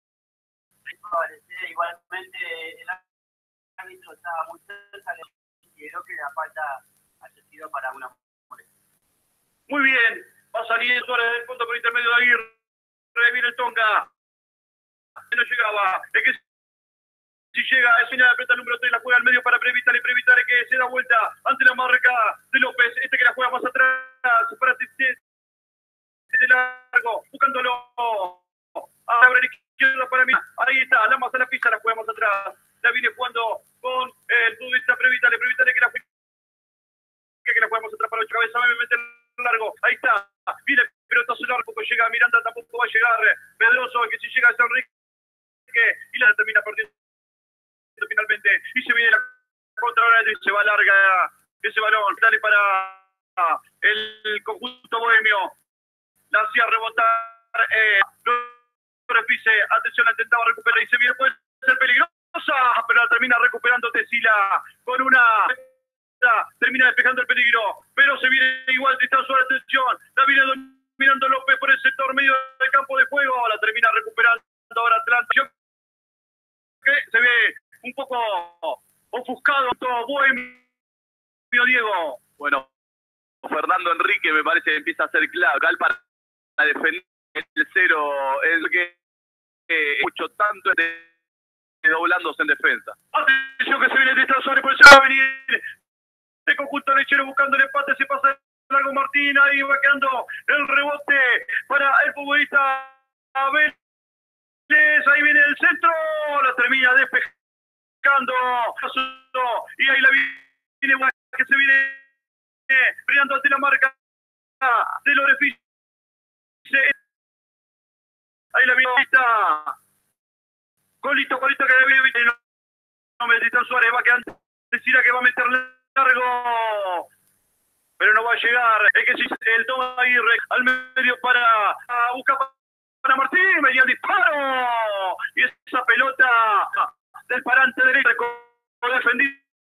Igualmente el árbitro estaba muy cerca, le consideró que la falta haya sido para una molestia. Muy bien, va a salir Suárez del punto por intermedio de Aguirre, viene el Tonga, no llegaba, es que si llega, es señal de aprieta el número tres, la juega al medio para Previtar y Previtar que se da vuelta ante la marca de López, este que la juega más atrás, para de largo, buscándolo, abre la izquierda para mí, ahí está, la más a la pista, la juega más atrás, la viene jugando con el futbolista Previtar, Previtar que la que la juega más atrás para ocho cabezas, me mete largo, ahí está, viene el pelotazo largo, que llega Miranda, tampoco va a llegar Pedroso, que si llega es Enrique, y la termina perdiendo finalmente, y se viene la contra y se va larga ese balón, dale para el conjunto bohemio, la hacía rebotar, eh, Repise, atención, la intentaba recuperar y se viene, puede ser peligrosa, pero la termina recuperando Tesila con una, termina despejando el peligro, pero se viene igual, Tristán Suárez, atención, la viene dominando López por el sector medio del campo de juego, la termina recuperando ahora Atlante, que se ve un poco ofuscado todo bohemio, Diego. Bueno, Fernando Enrique me parece que empieza a ser clave para defender el cero, el que eh, mucho tanto de, de doblándose en defensa. Atención que se viene de esta zona, por eso va a venir el conjunto lechero buscando el empate, se pasa largo Martín, ahí va quedando el rebote para el futbolista Abel. Ahí viene el centro, la termina despejando y ahí la viene que se viene brillando ante la marca de Lorefice. Ahí la viene Colito, Colito que viene no, no me Tristán Suárez, va quedando decirá que va a meter largo, pero no va a llegar. Es que si el toma Aguirre al medio para buscar para Martín, venía el disparo y esa pelota del parante derecho defendido.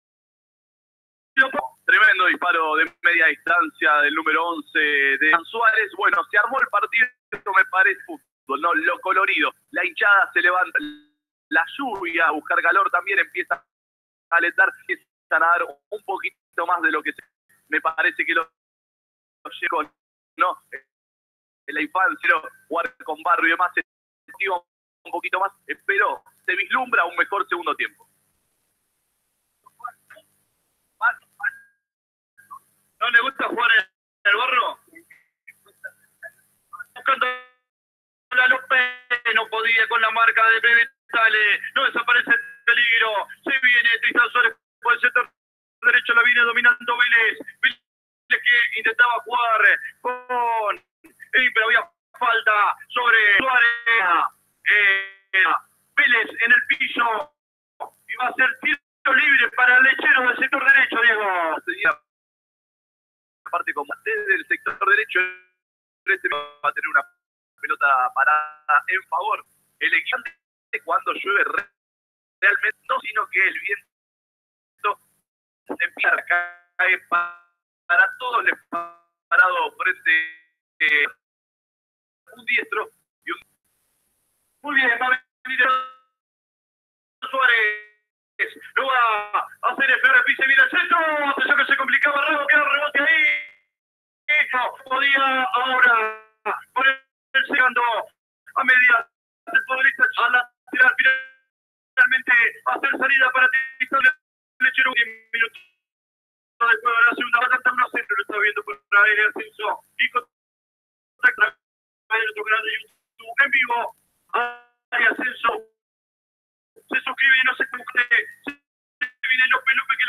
Tremendo disparo de media distancia del número once de Suárez. Bueno, se armó el partido, me parece fútbol, ¿no? Lo colorido. La hinchada se levanta, la lluvia a buscar calor también empieza a alentar, empiezan a dar un poquito más de lo que se, me parece que lo, lo llegó, ¿no? En la infancia, jugar con barrio y demás, se un poquito más, pero se vislumbra un mejor segundo tiempo. ¿No le gusta jugar en el barro? Buscando la López, no podía con la marca de Previtale, no desaparece el peligro, se viene Tristán Suárez por el sector derecho, la viene dominando Vélez, Vélez que intentaba jugar con, eh, pero había falta sobre Suárez, eh, Vélez en el piso, y va a ser tiro libre para el lechero del sector derecho, Diego. Aparte como desde el sector derecho va a tener una pelota parada en favor el equipo cuando llueve realmente, no sino que el viento se empieza a caer para todos les parado frente eh, un diestro y un... Muy bien, va a venir Suárez, lo va a hacer el Ferrer, pise bien el centro, atención que se complicaba, Rego queda el rebote ahí, no podía ahora por el segundo a media del futbolista a la lateral, finalmente va a hacer salida para Tristán Lechero, diez minutos después de la segunda, va a cantar uno a cero, lo está viendo por el ascenso y contacta el otro grande YouTube.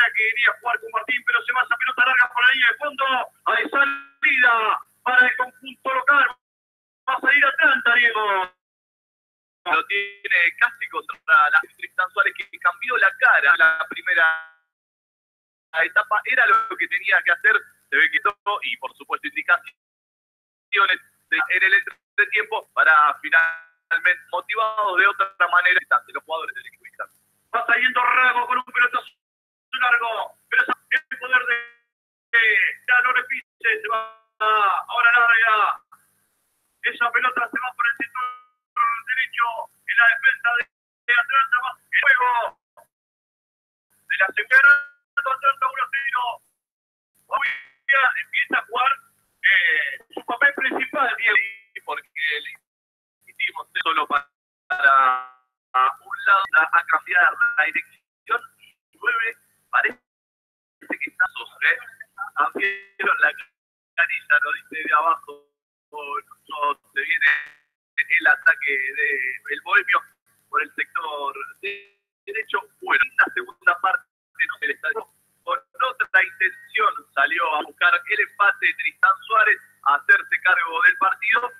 Varela que venía a jugar con Martín, pero se va esa pelota larga por la línea de fondo. Hay salida para el conjunto local. Va a salir Atlanta, Diego. Lo tiene casi contra la Tristan Suárez, que cambió la cara en la primera etapa. Era lo que tenía que hacer. Se ve que todo, y por supuesto indicaciones en el entretiempo para finalmente, motivados de otra manera, los jugadores del equipo. Va saliendo Rago con un pelotazo largo, pero el poder de ya no repite, se va ahora larga. Esa pelota se va por el sector derecho en la defensa de Atlanta. Va el juego de la segunda. Atlanta uno a cero. Empieza a jugar eh, su papel principal, Diego, porque le hicimos solo para, para un lado a cambiar la dirección. nueve parece que está ¿eh? Abrieron la canilla, lo dice de abajo. No, se viene el ataque del Bohemio por el sector derecho. Bueno, en la segunda parte no se le estadio con otra intención salió a buscar el empate de Tristan Suárez, a hacerse cargo del partido.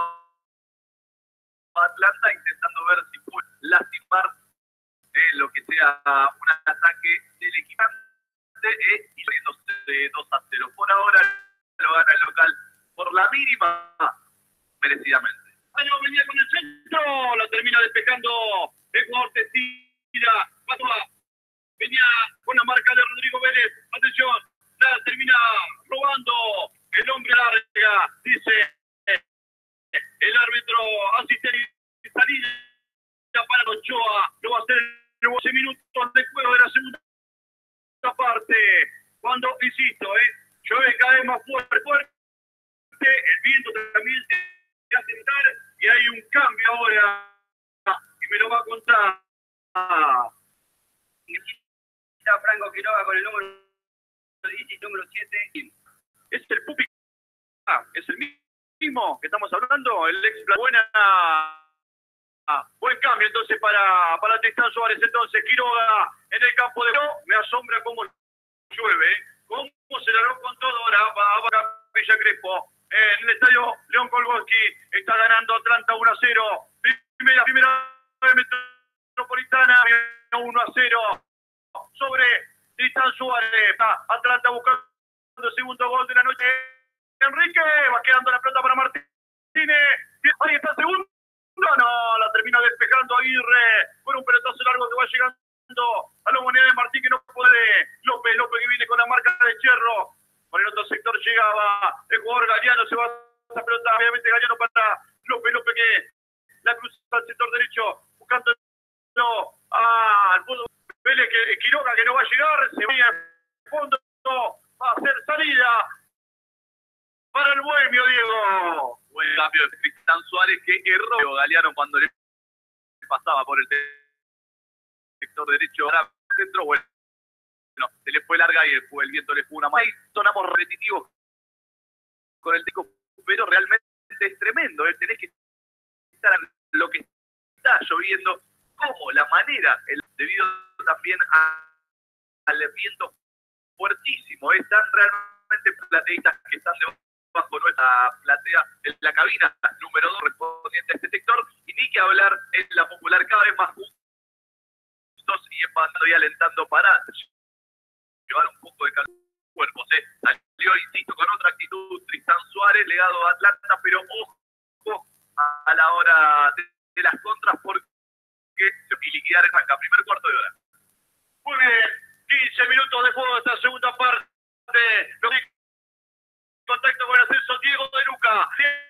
Atlanta intentando ver si puede lastimar eh, lo que sea un ataque del equipo eh, y yéndose de dos a cero. Por ahora lo gana el local por la mínima, merecidamente. Año venía con el centro, la termina despejando el jugador Testira. Patua venía con la marca de Rodrigo Vélez. Atención, la termina robando el hombre larga, dice el árbitro asistente. Salida para Ochoa, lo va a hacer en once minutos de juego de la segunda parte. Cuando, insisto, eh, llueve cada vez más fuerte, fuerte, el viento también se hace notar y hay un cambio ahora y me lo va a contar está Franco Quiroga con el número número siete. Es el Pupi, ah, es el mismo que estamos hablando, el ex Buena. Ah, buen cambio entonces para, para Tristan Suárez. Entonces Quiroga en el campo de no, me asombra cómo llueve, ¿eh? Cómo se largó con todo ahora para Villa Crespo. En el estadio León Kolgoski está ganando Atlanta uno a cero. Primera, primera metropolitana uno a cero sobre Tristan Suárez. Atlanta buscando el segundo gol de la noche. Enrique va quedando la pelota para Martínez. Ahí está el segundo. No, no, la termina despejando Aguirre por un pelotazo largo que va llegando a la humanidad de Martín, que no puede. López, López que viene con la marca de Cherro. Por el otro sector llegaba el jugador Galeano, se va a esa pelota, obviamente Galeano para López, López que la cruza al sector derecho, buscando al fondo. Vélez que Quiroga que no va a llegar, se va al fondo, va a hacer salida para el Bohemio, Diego. Buen cambio de Tristan Suárez que erró Galeano cuando le pasaba por el sector derecho. Ahora centro, bueno, se le fue larga y después el viento le fue una mano. Sonamos repetitivos con el teco, pero realmente es tremendo. ¿eh? Tenés que estar lo que está lloviendo, como la manera, el, debido también a, al viento fuertísimo. ¿eh? Están realmente plateístas que están de bajo nuestra platea en la cabina número dos correspondiente a este sector, y ni que hablar en la popular cada vez más juntos y empatando y alentando para llevar un poco de calor al cuerpo. Se salió, insisto, con otra actitud Tristan Suárez, legado a Atlanta, pero ojo a la hora de, de las contras porque y liquidar esa acá, primer cuarto de hora. Muy bien, quince minutos de juego de esta segunda parte. Lo que contacto con el ascenso Diego de Luca.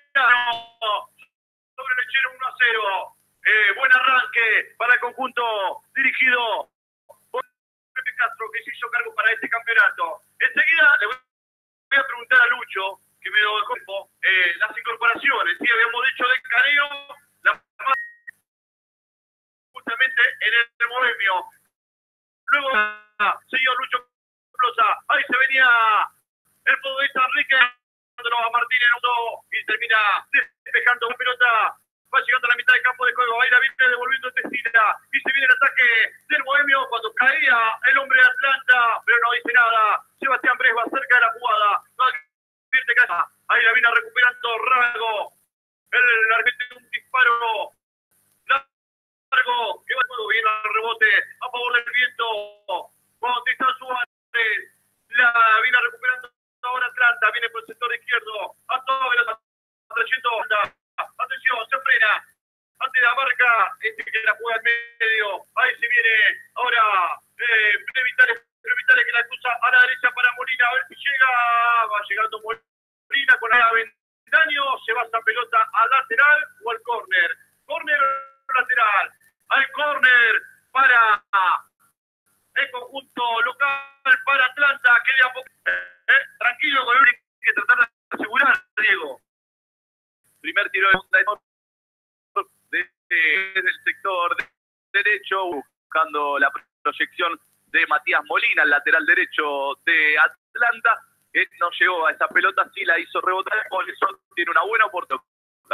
Sobre Lechero uno a cero. Eh, buen arranque para el conjunto dirigido por Pepe Castro, que se hizo cargo para este campeonato. Enseguida le voy a preguntar a Lucho, que me lo dejó, eh, las incorporaciones. Sí, habíamos dicho de Careo, la justamente en el Bohemio. Luego, señor Lucho Plosa, ahí se venía el futbolista Enrique a Martínez y termina despejando la pelota va llegando a la mitad del campo de juego, ahí la viene devolviendo Tessina, y se viene el ataque del Bohemio cuando caía el hombre de Atlanta, pero no dice nada. Sebastián Bres va cerca de la jugada, no advierte que ahí la viene recuperando Rago, el árbitro un disparo largo, que va todo bien al rebote, a favor del viento, Bautista Suárez, la viene recuperando ahora Atlanta, viene por el sector izquierdo, a toda velocidad, trayendo onda, atención, se frena, ante la marca, este que la juega en medio, ahí se viene, ahora, eh, Previtales, Previtales que la cruza a la derecha para Molina, a ver si llega, va llegando Molina con la Avendaño, se va esa pelota al lateral o al córner, córner lateral, al córner para el conjunto local, para Atlanta, que de a poco, eh, tranquilo, con el que tratar de asegurar, Diego. Primer tiro de, de, del sector derecho, buscando la proyección de Matías Molina, el lateral derecho de Atlanta, que no llegó a esa pelota, sí la hizo rebotar, por eso tiene una buena oportunidad.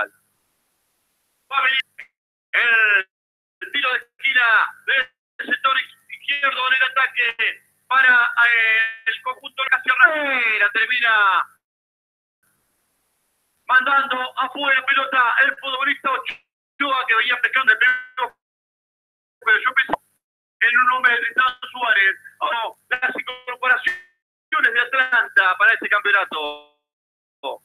Va a venir el, el tiro de esquina del sector izquierdo en el ataque para eh, el conjunto Casio Herrera, termina mandando afuera pelota el futbolista Ochoa, que venía pescando el pelo, pero yo pienso en un hombre de Tristan Suárez. Oh, las incorporaciones de Atlanta para este campeonato. Oh.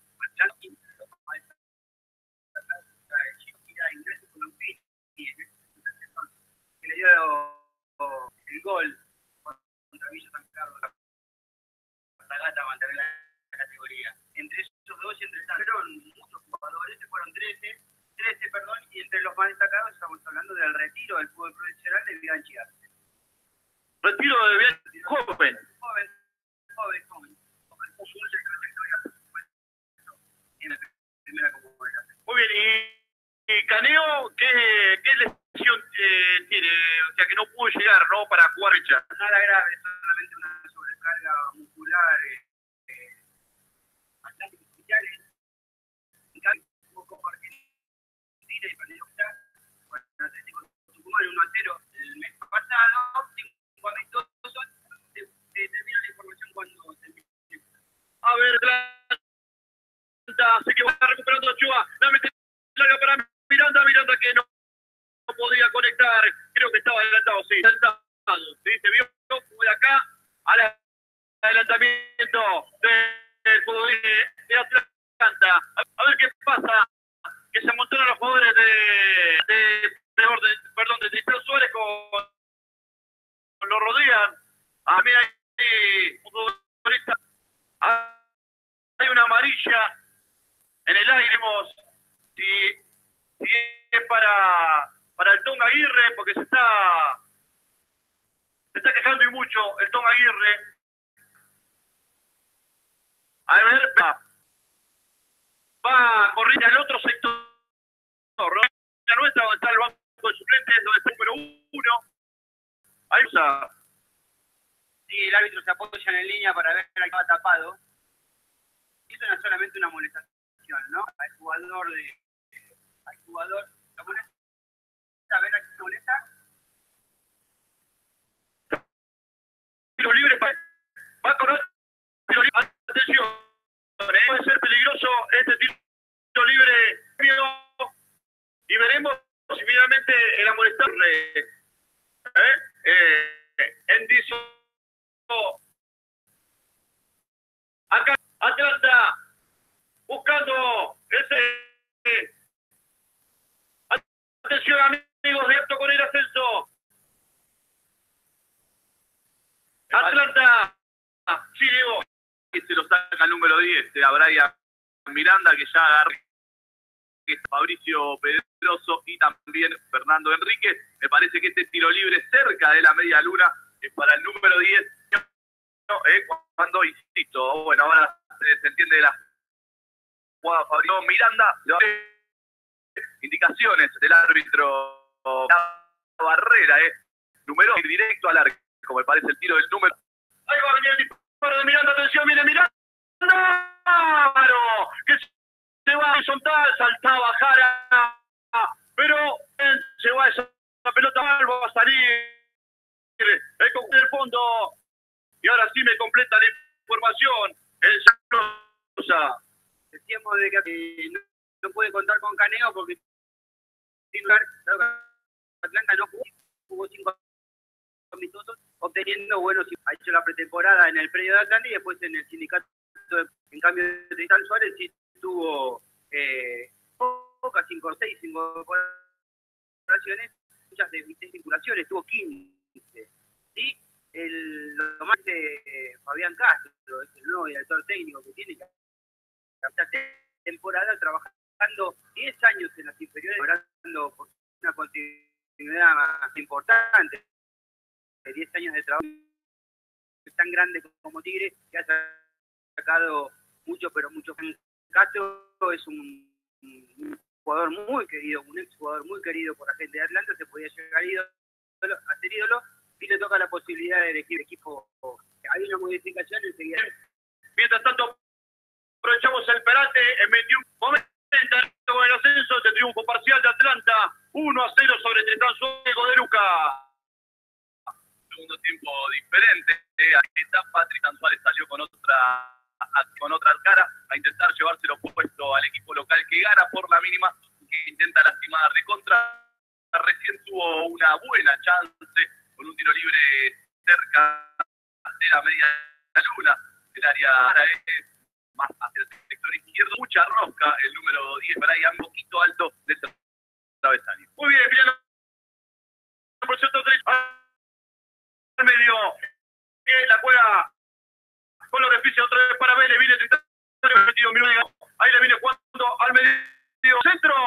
Que le dio el gol contra Villa San Carlos, la gata a mantener la categoría. Entre esos dos se entrevistaron muchos jugadores, se fueron trece, trece, perdón, y entre los más destacados estamos hablando del retiro del fútbol profesional de Bianchi Arce. Retiro de Bianchi, joven. Joven, joven, joven. Con su trayectoria en la primera comunidad. Muy bien, y, y Caneo, ¿qué, qué lesión eh, tiene? O sea, que no pudo llegar, ¿no? Para jugar fecha. Nada grave, solamente una sobrecarga muscular eh, eh, bastante especial. En cambio, jugó con Argentina y perdió con Atlético Tucumán uno a cero el mes pasado. cinco amistosos, se, se termina la información cuando termine. A ver, Atlanta, se quedó recuperando Ochoa, la mete larga para Miranda, Miranda que no, no podía conectar, creo que estaba adelantado, sí, adelantado, sí, se vio de acá al adelantamiento del futbolista de Atlanta. A, a ver qué pasa, que se amontonan los jugadores de, de, de orden, perdón, de Tristan Suárez con, con lo rodean. A mí hay un futbolista, hay una amarilla en el aire, si, si es para, para el Tonga Aguirre, porque se está se está quejando y mucho el Tonga Aguirre. A ver, va, va a correr al otro sector, ¿no? La nuestra, donde está el banco de suplentes, donde está el número uno. Ahí está. Sí, el árbitro se apoya en línea para ver que va tapado. Eso no es solamente una molestación, ¿no? Al jugador de... Al jugador... ¿Lo molesta? A ver, ¿a quién molesta? Tiro libre para... Va a correr... Tiro libre. Atención. ¿eh? Puede ser peligroso este tiro libre. Y veremos si finalmente el amonestarle... ¿eh? Eh, en dicho... Acá Atlanta buscando ese. Atención, amigos de Alto con el ascenso. Atlanta. Sí, Diego. Que se lo saca el número diez, a Brian Miranda, que ya agarró Fabricio Pedroso y también Fernando Enrique. Me parece que este tiro libre cerca de la media luna es para el número diez. Eh, cuando, insisto, bueno, ahora se, se entiende de la jugada Fabricio Miranda, indicaciones del árbitro Barrera, eh, número directo al arco, me parece el tiro del número. Ahí va a venir el disparo de Miranda, atención, viene Miranda, ¡claro! Que se va horizontal, saltaba Jara, Y ahora sí me completa la información. El Rosa. Decíamos de que eh, no, no puede contar con Caneo porque Atlanta no jugó, jugó cinco minutos, obteniendo buenos. Ha hecho la pretemporada en el predio de Atlanta y después en el sindicato. En cambio, de Tristan Suárez sí tuvo eh, pocas, cinco o seis incorporaciones, muchas de vinculaciones, tuvo quince. ¿Sí? El, lo más de eh, Fabián Castro, es el nuevo director técnico que tiene esta temporada trabajando diez años en las inferiores, logrando una continuidad más importante, de diez años de trabajo tan grande como Tigre, que ha sacado mucho, pero mucho. Castro es un, un jugador muy querido, un ex jugador muy querido por la gente de Atlanta, se podía llegar ídolo, a ser ídolo, y le toca la posibilidad de elegir equipo. Hay una modificación enseguida. Mientras tanto, aprovechamos el parate en veintiún momentos con el ascenso de triunfo parcial de Atlanta, uno a cero sobre Tristan Suárez de Luca. Segundo tiempo diferente. Eh, a esta etapa, Tristan Suárez salió con otra con otra cara a intentar llevárselo puesto al equipo local que gana por la mínima, que intenta lastimar de contra. Recién tuvo una buena chance con un tiro libre cerca de la media luna del área eh, más hacia el sector izquierdo. Mucha rosca, el número diez, Brian, un poquito alto de ese travesaño. Muy bien, bien. Por cierto, al medio, eh, la juega con los beneficios otra vez para Vélez, viene trinta minutos, ahí le viene jugando al medio centro.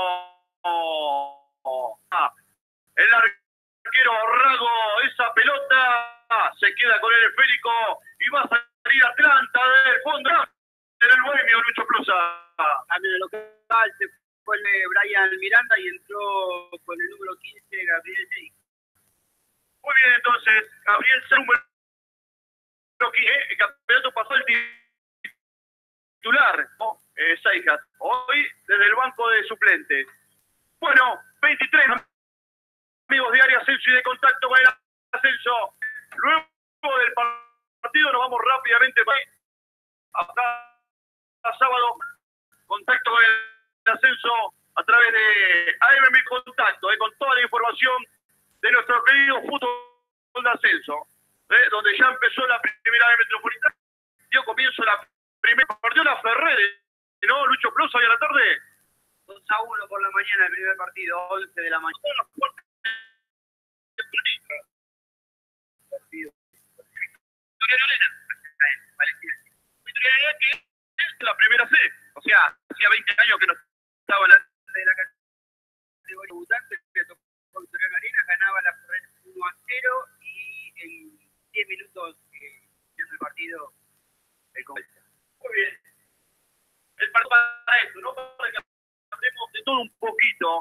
Ah, el arquero Rago, esa pelota se queda con el esférico y va a salir Atlanta del fondo en el Bohemio, Lucho Plusa. También el local se fue Brian Miranda y entró con el número quince, Gabriel Seix. Muy bien, entonces, Gabriel Seix, número quince, el campeonato pasó el titular, ¿no? eh, Seijas, hoy desde el banco de suplentes. Bueno, veintitrés amigos de área ascenso y de contacto con el ascenso. Luego del partido nos vamos rápidamente para acá, sábado, contacto con el ascenso a través de A M M Contacto, eh, con toda la información de nuestro querido fútbol de ascenso, eh, donde ya empezó la primera vez metropolitana, dio comienzo la primera, perdió la Ferrer, ¿no? Lucho Plus hoy a la tarde. dos a uno por la mañana el primer partido, once de la mañana. Es la primera C, o sea, hacía veinte años que no estaba en la, de la categoría debutante, que tocó con Victoria Arena, ganaba la uno a cero y en diez minutos eh, el partido el comienzo. Muy bien. El partido para eso, ¿no? Para que hablemos de todo un poquito.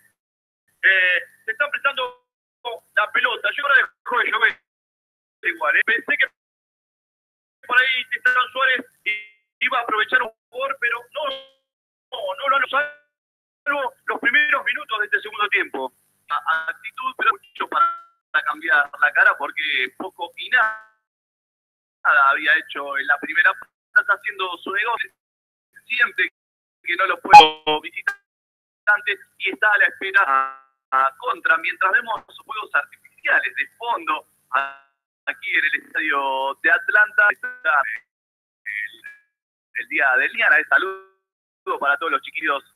Eh, se está prestando la pelota. Yo ahora dejo de llover igual. ¿eh? Pensé que por ahí Tristan Suárez iba a aprovechar un jugador, pero no, no, no lo han usado los primeros minutos de este segundo tiempo. A, actitud, pero mucho para, para cambiar la cara, porque poco y nada, nada había hecho en la primera parte. Está haciendo su negocio siempre que no lo puedo visitar antes y está a la espera a, a contra, mientras vemos los juegos artificiales de fondo a, aquí en el estadio de Atlanta. Está el, el día del mañana de saludo para todos los chiquillos.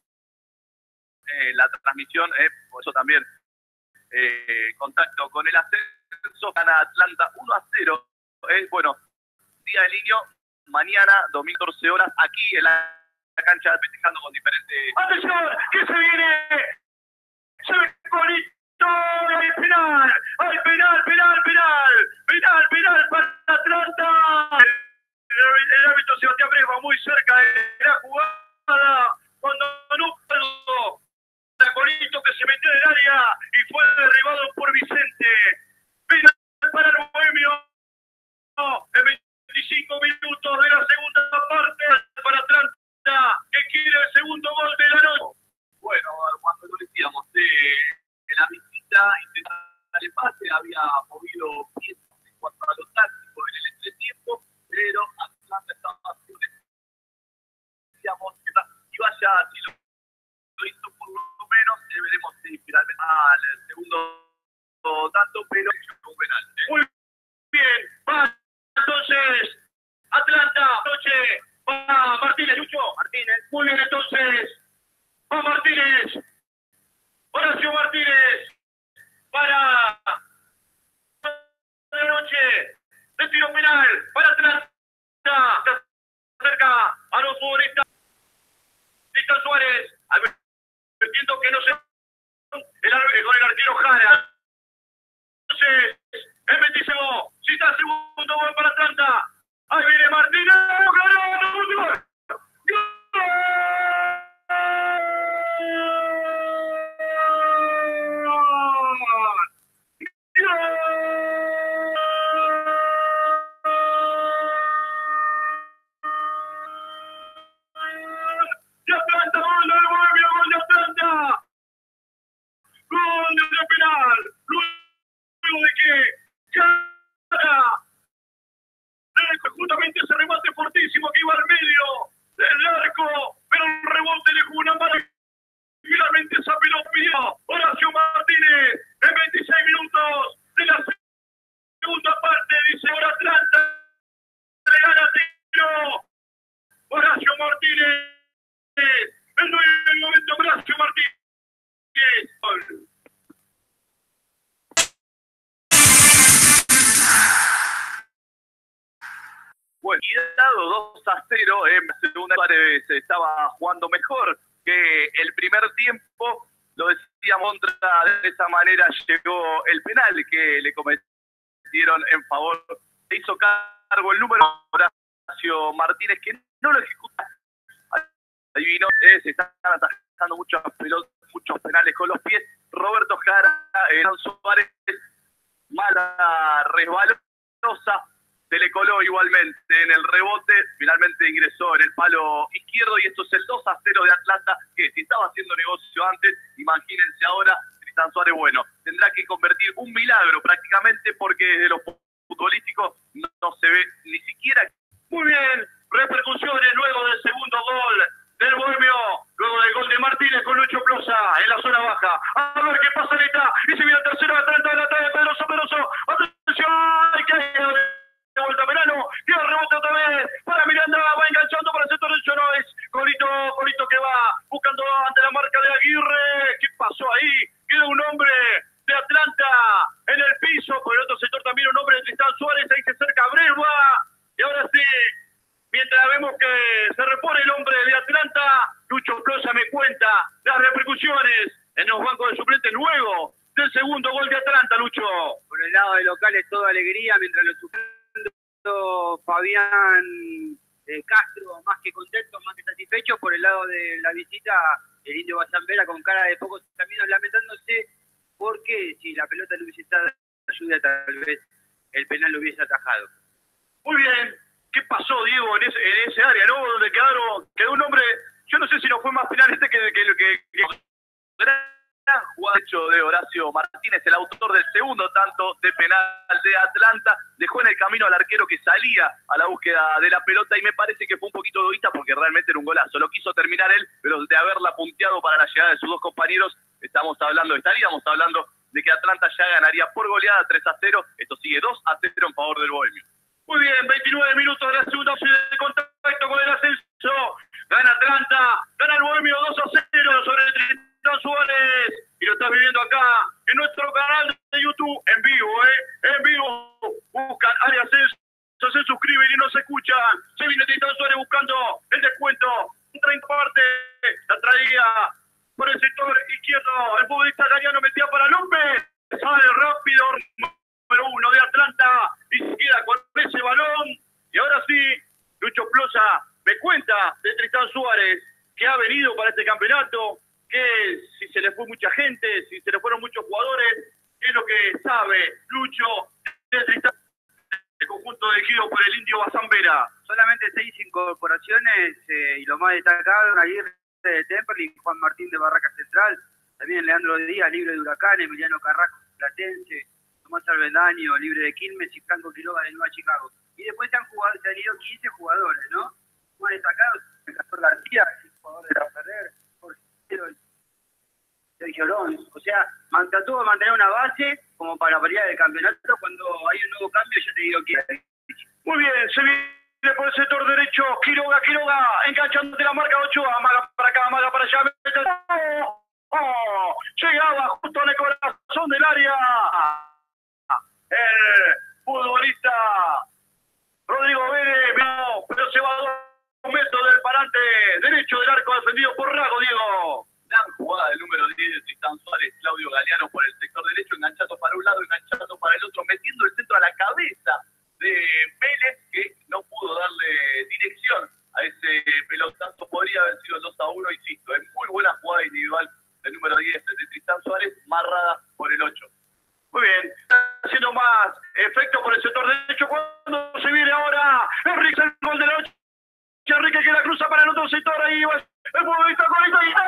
Eh, la transmisión, eh, por eso también eh, contacto con el ascenso. Gana Atlanta uno a cero. Eh, bueno, día del niño, mañana, domingo, catorce horas, aquí en la cancha, festejando con diferentes. ¡Atención! ¿Qué se viene? ¡Se ve bonito! ¡Al penal! ¡Al penal, penal, penal! ¡Penal, penal para Atlanta! El, el árbitro Sebastián Bresma muy cerca de la jugada. Cuando no Tacolito que se metió en el área y fue derribado por Vicente. Penal para el Bohemio. En veinticinco minutos de la segunda parte para Atlanta, que quiere el segundo gol de la noche. Bueno, cuando lo decíamos, eh, en la visita intentar el empate, había movido piezas en cuanto a lo táctico en el Martínez, Lucho. Martínez. Muy bien, entonces. Va Martínez. Horacio Martínez. Para la noche de tiro penal. Para Atlanta. Se acerca a los futbolistas. Tristan Suárez. Advirtiendo que no se... El, con el arquero Jara. Entonces, el veintiséis. Si está segundo gol para Atlanta. Ahí viene Martínez. ¡Ganó! ¡De Atlanta! ¡Gol del Bohemio! ¡Gol de Atlanta! ¡Gol de penal! Luego de que Jara justamente ese remate fortísimo que iba al medio del arco, pero el rebote le jugó una mano y finalmente esa pelota pidió Horacio Martínez en veintiséis minutos de la segunda parte. Dice ahora Atlanta le gana tiro Horacio Martínez en el momento. Horacio Martínez gol. Bueno, y dado dos a cero, en la segunda parte se estaba jugando mejor que el primer tiempo. Lo decíamos, contra de esa manera llegó el penal que le cometieron en favor. Se hizo cargo el número Horacio Martínez, que no lo ejecuta. Adivino, eh, se están atajando muchos pelotas, muchos penales con los pies. Roberto Jara, eh, Suárez, mala resbalosa. Se le coló igualmente en el rebote, finalmente ingresó en el palo izquierdo y esto es el dos a cero de Atlanta, que si estaba haciendo negocio antes, imagínense ahora, Tristan Suárez, bueno, tendrá que convertir un milagro prácticamente porque desde los futbolísticos no, no se ve ni siquiera. Muy bien, repercusiones luego del segundo gol del Bohemio, luego del gol de Martínez con Lucho Plosa en la zona baja. A ver qué pasa ahorita, y se viene el tercero de Atlanta, de la tarde, Pedroso, Pedroso, atención, hay que... vuelta Verano, que rebote otra vez para Miranda, va enganchando para el sector del Choroes, Corito, Corito que va buscando ante la marca de Aguirre. ¿Qué pasó ahí? Queda un hombre de Atlanta en el piso, por el otro sector también un hombre de Tristan Suárez, ahí se acerca Breva, y ahora sí, mientras vemos que se repone el hombre de Atlanta, Lucho Plosa me cuenta las repercusiones en los bancos de suplentes luego del segundo gol de Atlanta, Lucho. Por el lado de locales toda alegría, mientras los suplentes Fabián eh, Castro más que contento, más que satisfecho. Por el lado de la visita, el Indio Bazambera con cara de pocos caminos lamentándose porque si la pelota no hubiese estado ayuda, tal vez el penal lo hubiese atajado. Muy bien, ¿qué pasó, Diego, en ese, en ese área, no? Donde quedaron, quedó un hombre, yo no sé si no fue más penal este que... que, que, que... jugada hecho de Horacio Martínez, el autor del segundo tanto de penal de Atlanta, dejó en el camino al arquero que salía a la búsqueda de la pelota y me parece que fue un poquito egoísta porque realmente era un golazo. Lo quiso terminar él, pero de haberla punteado para la llegada de sus dos compañeros, estamos hablando, estaríamos hablando de que Atlanta ya ganaría por goleada tres a cero. Esto sigue dos a cero en favor del Bohemio. Muy bien, veintinueve minutos de la segunda opción de contacto con el ascenso. Gana Atlanta, gana el Bohemio dos a cero sobre el Tristan Suárez. Y lo estás viviendo acá en nuestro canal de YouTube en vivo, ¿eh? En vivo. Buscan área ascenso, se suscriben y no se escuchan. Se viene Tristan Suárez buscando el descuento. Entra en parte, la traía por el sector izquierdo. El futbolista Galeano metía para López. Sale rápido, número uno de Atlanta. Y se queda con ese balón. Y ahora sí, Lucho Plosa me cuenta de Tristan Suárez, que ha venido para este campeonato, que si se le fue mucha gente, si se le fueron muchos jugadores, qué es lo que sabe Lucho de Tristan, el conjunto dirigido por el Indio Bazambera. Solamente seis incorporaciones eh, y lo más destacado, Aguirre de Temperley, Juan Martín de Barraca Central, también Leandro Díaz, libre de Huracán, Emiliano Carrasco, Platense, Tomás Albendaño, libre de Quilmes y Franco Quiroga de Nueva Chicago. Y después se han, jugado, se han ido quince jugadores, ¿no? Más destacados, Castor García, el jugador de la Ferrer, Sergio Lons, o sea, trató de mantener una base como para pelear el campeonato. Cuando hay un nuevo cambio, yo te digo que... Muy bien, se viene por el sector derecho, Quiroga, Quiroga, enganchando de la marca Ochoa, amaga para acá, amaga para allá, mete- ¡Oh! ¡Oh! Llegaba justo en el corazón del área el futbolista Rodrigo Vélez, no, pero se va a dos metros del parante derecho del arco defendido por Rago, Diego. Gran jugada del número diez de Tristán Suárez, Claudio Galeano por el sector derecho, enganchando para un lado, enganchando para el otro, metiendo el centro a la cabeza de Vélez, que no pudo darle dirección a ese pelotazo. Podría haber sido el dos a uno, insisto, es muy buena jugada individual del número diez de Tristán Suárez, marrada por el ocho. Muy bien, está haciendo más efecto por el sector derecho cuando se viene ahora Enrique, el gol de la noche. Enrique que la cruza para el otro sector, ahí va el futbolista Colito y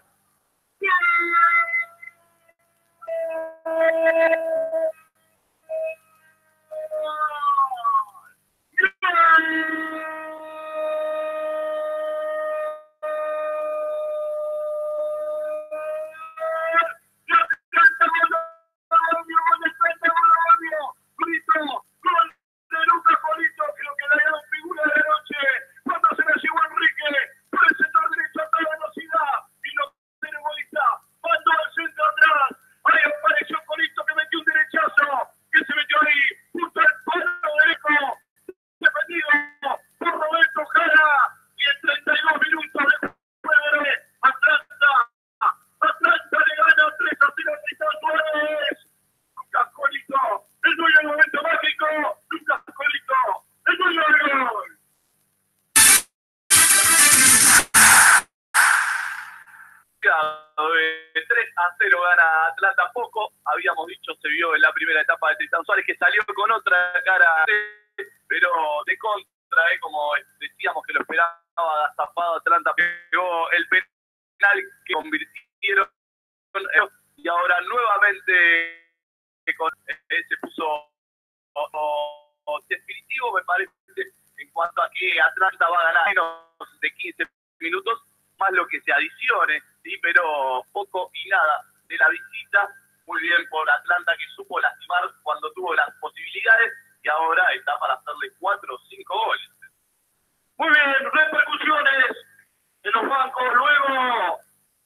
tres a cero gana Atlanta. Poco habíamos dicho, se vio en la primera etapa de Tristán Suárez, que salió con otra cara, pero de contra, eh, como decíamos que lo esperaba agazapado. Atlanta pegó el penal que convirtieron y ahora nuevamente con, eh, se puso o, o, definitivo, me parece, en cuanto a que Atlanta va a ganar menos de quince minutos, más lo que se adicione, sí, pero poco y nada de la visita. Muy bien por Atlanta, que supo lastimar cuando tuvo las posibilidades y ahora está para hacerle cuatro o cinco goles. muy bien, repercusiones en los bancos luego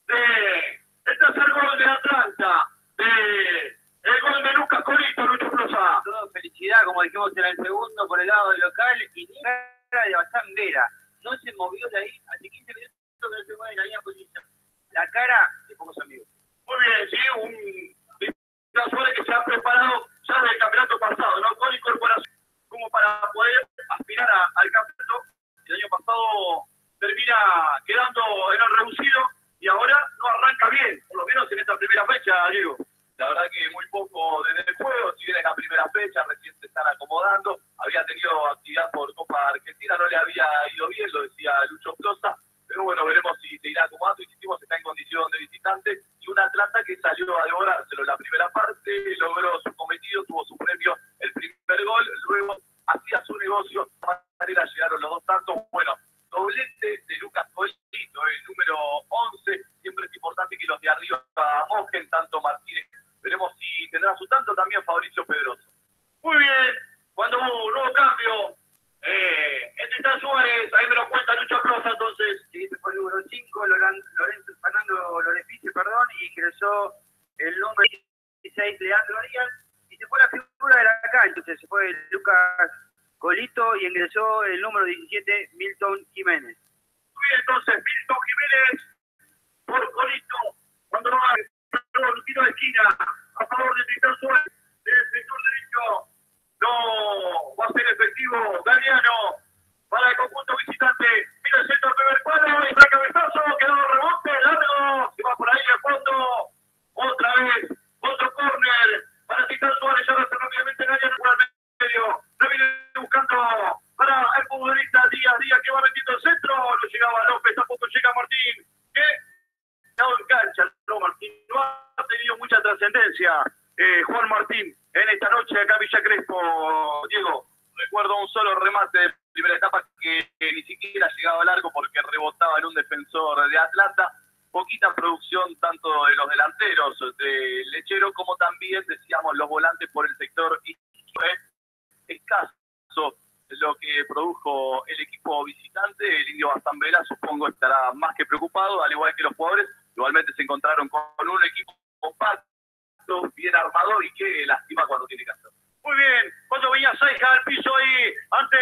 de el tercer gol de Atlanta, de el gol de Lucas Colito, Lucho Plosa. Todo felicidad, como dijimos en el segundo, por el lado del local, y ni cara de Bazán Vera. No se movió de ahí, hace quince minutos que no se mueve en la misma posición. La cara de pocos amigos. Muy bien, sí, un Tristán Suárez que se ha preparado ya desde el campeonato pasado, ¿no? Con incorporación como para poder aspirar a, al campeonato. El año pasado termina quedando en el reducido y ahora no arranca bien, por lo menos en esta primera fecha, Diego. La verdad que muy poco desde el juego, si bien en la primera fecha recién se están acomodando, había tenido actividad por Copa Argentina, no le había ido bien, lo decía Lucho Plosa, pero bueno, veremos si se irá acomodando. Insistimos, está en condición de visitante, y un Atlanta que salió a devorárselo en la primera parte, logró su cometido, tuvo su premio, el primer gol, luego hacía su negocio, de esta manera llegaron los dos tantos. Bueno, doblete de Lucas Colito, el número once, siempre es importante que los de arriba mojen, tanto Martínez. Veremos si tendrá su tanto también Fabricio Pedroso. Muy bien, cuando hubo un nuevo cambio, eh, en Tristán Suárez, ahí me lo cuenta Lucho Plosa, entonces. Sí, se fue el número cinco, Lorenzo Fernando Lorefice, perdón, y ingresó el número dieciséis, Leandro Arias, y se fue la figura de la cancha, entonces se fue Lucas Colito y ingresó el número diecisiete, Milton Jiménez. Muy bien, entonces, Milton Jiménez por Colito, cuando no va el tiro de esquina a favor de Tristán Suárez, del sector derecho, no va a ser efectivo Galeano para el conjunto visitante. Mira el centro del primer palo, entra cabezazo, quedó rebote, largo, se va por ahí al fondo, otra vez, otro córner para Tristán Suárez, ahora se rápidamente Galeano por el medio, la viene buscando para el futbolista Díaz, Díaz que va metiendo el centro, no llegaba López, tampoco llega Martín, que no engancha, no Martín, no ha tenido mucha trascendencia eh, Juan Martín en esta noche acá en Villa Crespo, Diego. Recuerdo un solo remate de primera etapa que, que ni siquiera llegaba largo porque rebotaba en un defensor de Atlanta. Poquita producción tanto de los delanteros de Lechero como también, decíamos, los volantes por el sector izquierdo. Escaso lo que produjo el equipo visitante. El Indio Bazambela supongo estará más que preocupado, al igual que los jugadores. Igualmente se encontraron con un equipo compacto, bien armado y que lastima cuando tiene que hacer. Muy bien, cuando venía Saija al piso ahí ante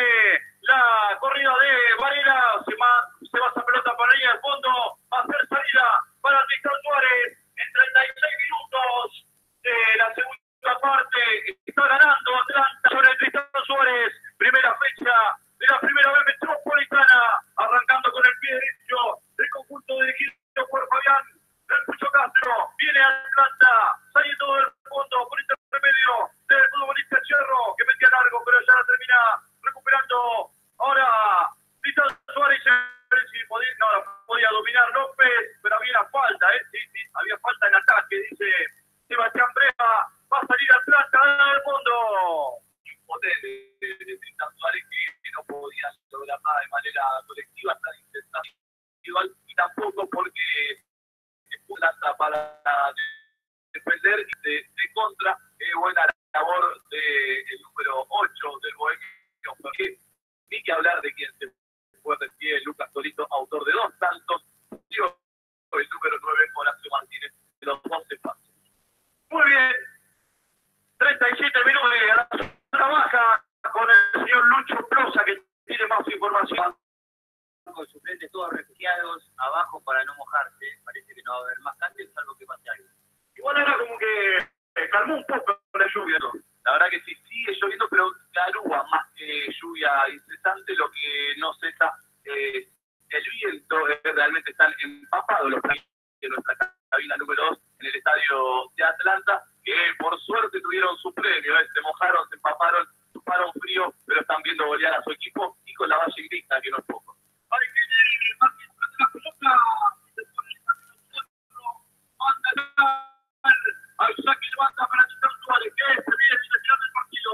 la corrida de Varela, se, ma, se va esa pelota para la línea del fondo, va a hacer salida para Tristan Suárez en treinta y seis minutos de la segunda parte. Está ganando Atlanta sobre Tristan Suárez, primera fecha de la primera vez metropolitana, arrancando con el pie derecho del conjunto dirigido por Fabián del Pucho Castro. Viene Atlanta saliendo del fondo por intermedio del futbolista Cherro, que metía largo, pero ya la termina recuperando. Ahora Tristan Suárez podía, no, podía dominar López, pero había una falta, ¿eh? Sí, sí, había falta en ataque, dice Sebastián Breva. Va a salir Atlanta del fondo. Impotente de Tristan Suárez, que, que no podía lograr nada de manera colectiva, tan intentando individual, y tampoco porque Atlanta para defender y de, de contra. Eh, buena labor del de número ocho del Bohemio, porque ni que hablar de quien se fue de pie, Lucas Tolito, autor de dos tantos. Digo, el número nueve, Horacio Martínez, de los doce pasos. Muy bien, treinta y siete minutos de la zona baja con el señor Lucho Plosa, que tiene más información. Con suplentes todos refugiados abajo para no mojarse. Parece que no va a haber más cambios, salvo que pase algo. Igual ahora como que calmó un poco la lluvia, ¿no? La verdad que sí, sigue lloviendo, pero garúa más que lluvia incesante. Lo que no cesa es eh, el viento. Eh, realmente están empapados los planes de nuestra cabina número dos en el estadio de Atlanta, que por suerte tuvieron su premio. Eh, se mojaron, se empaparon, chuparon frío, pero están viendo golear a su equipo y con la Valle Grita, que no es poco. Ahí viene Martín de la pelota. Se pone el camino manda al saque de banda para Tristan Suárez, que se viene seleccionando el partido.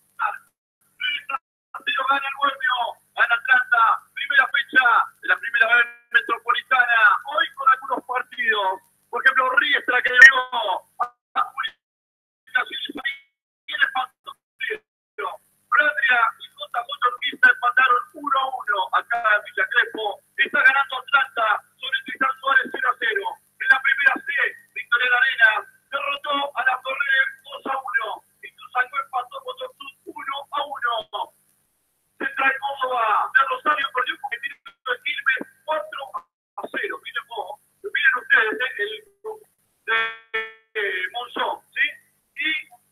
Lo gana el Bohemio, gana Atlanta, primera fecha de la primera vez metropolitana. Hoy con algunos partidos, por ejemplo, Riestra, que llegó a publicaciones ahí, tiene fantástico. Fratria y J J Orquista empataron uno a uno acá en Villa Crespo. Está ganando Atlanta sobre Tristan Suárez cero a cero. En la primera C, Victoria Arena derrotó a la Torre dos a uno. Ituzaingó empató con Tortut uno a uno. Central Córdoba de Rosario perdió con el Espíritu de Quilmes cuatro a cero. Miren vos, miren ustedes, ¿eh? El de eh, Monzón, ¿sí? Y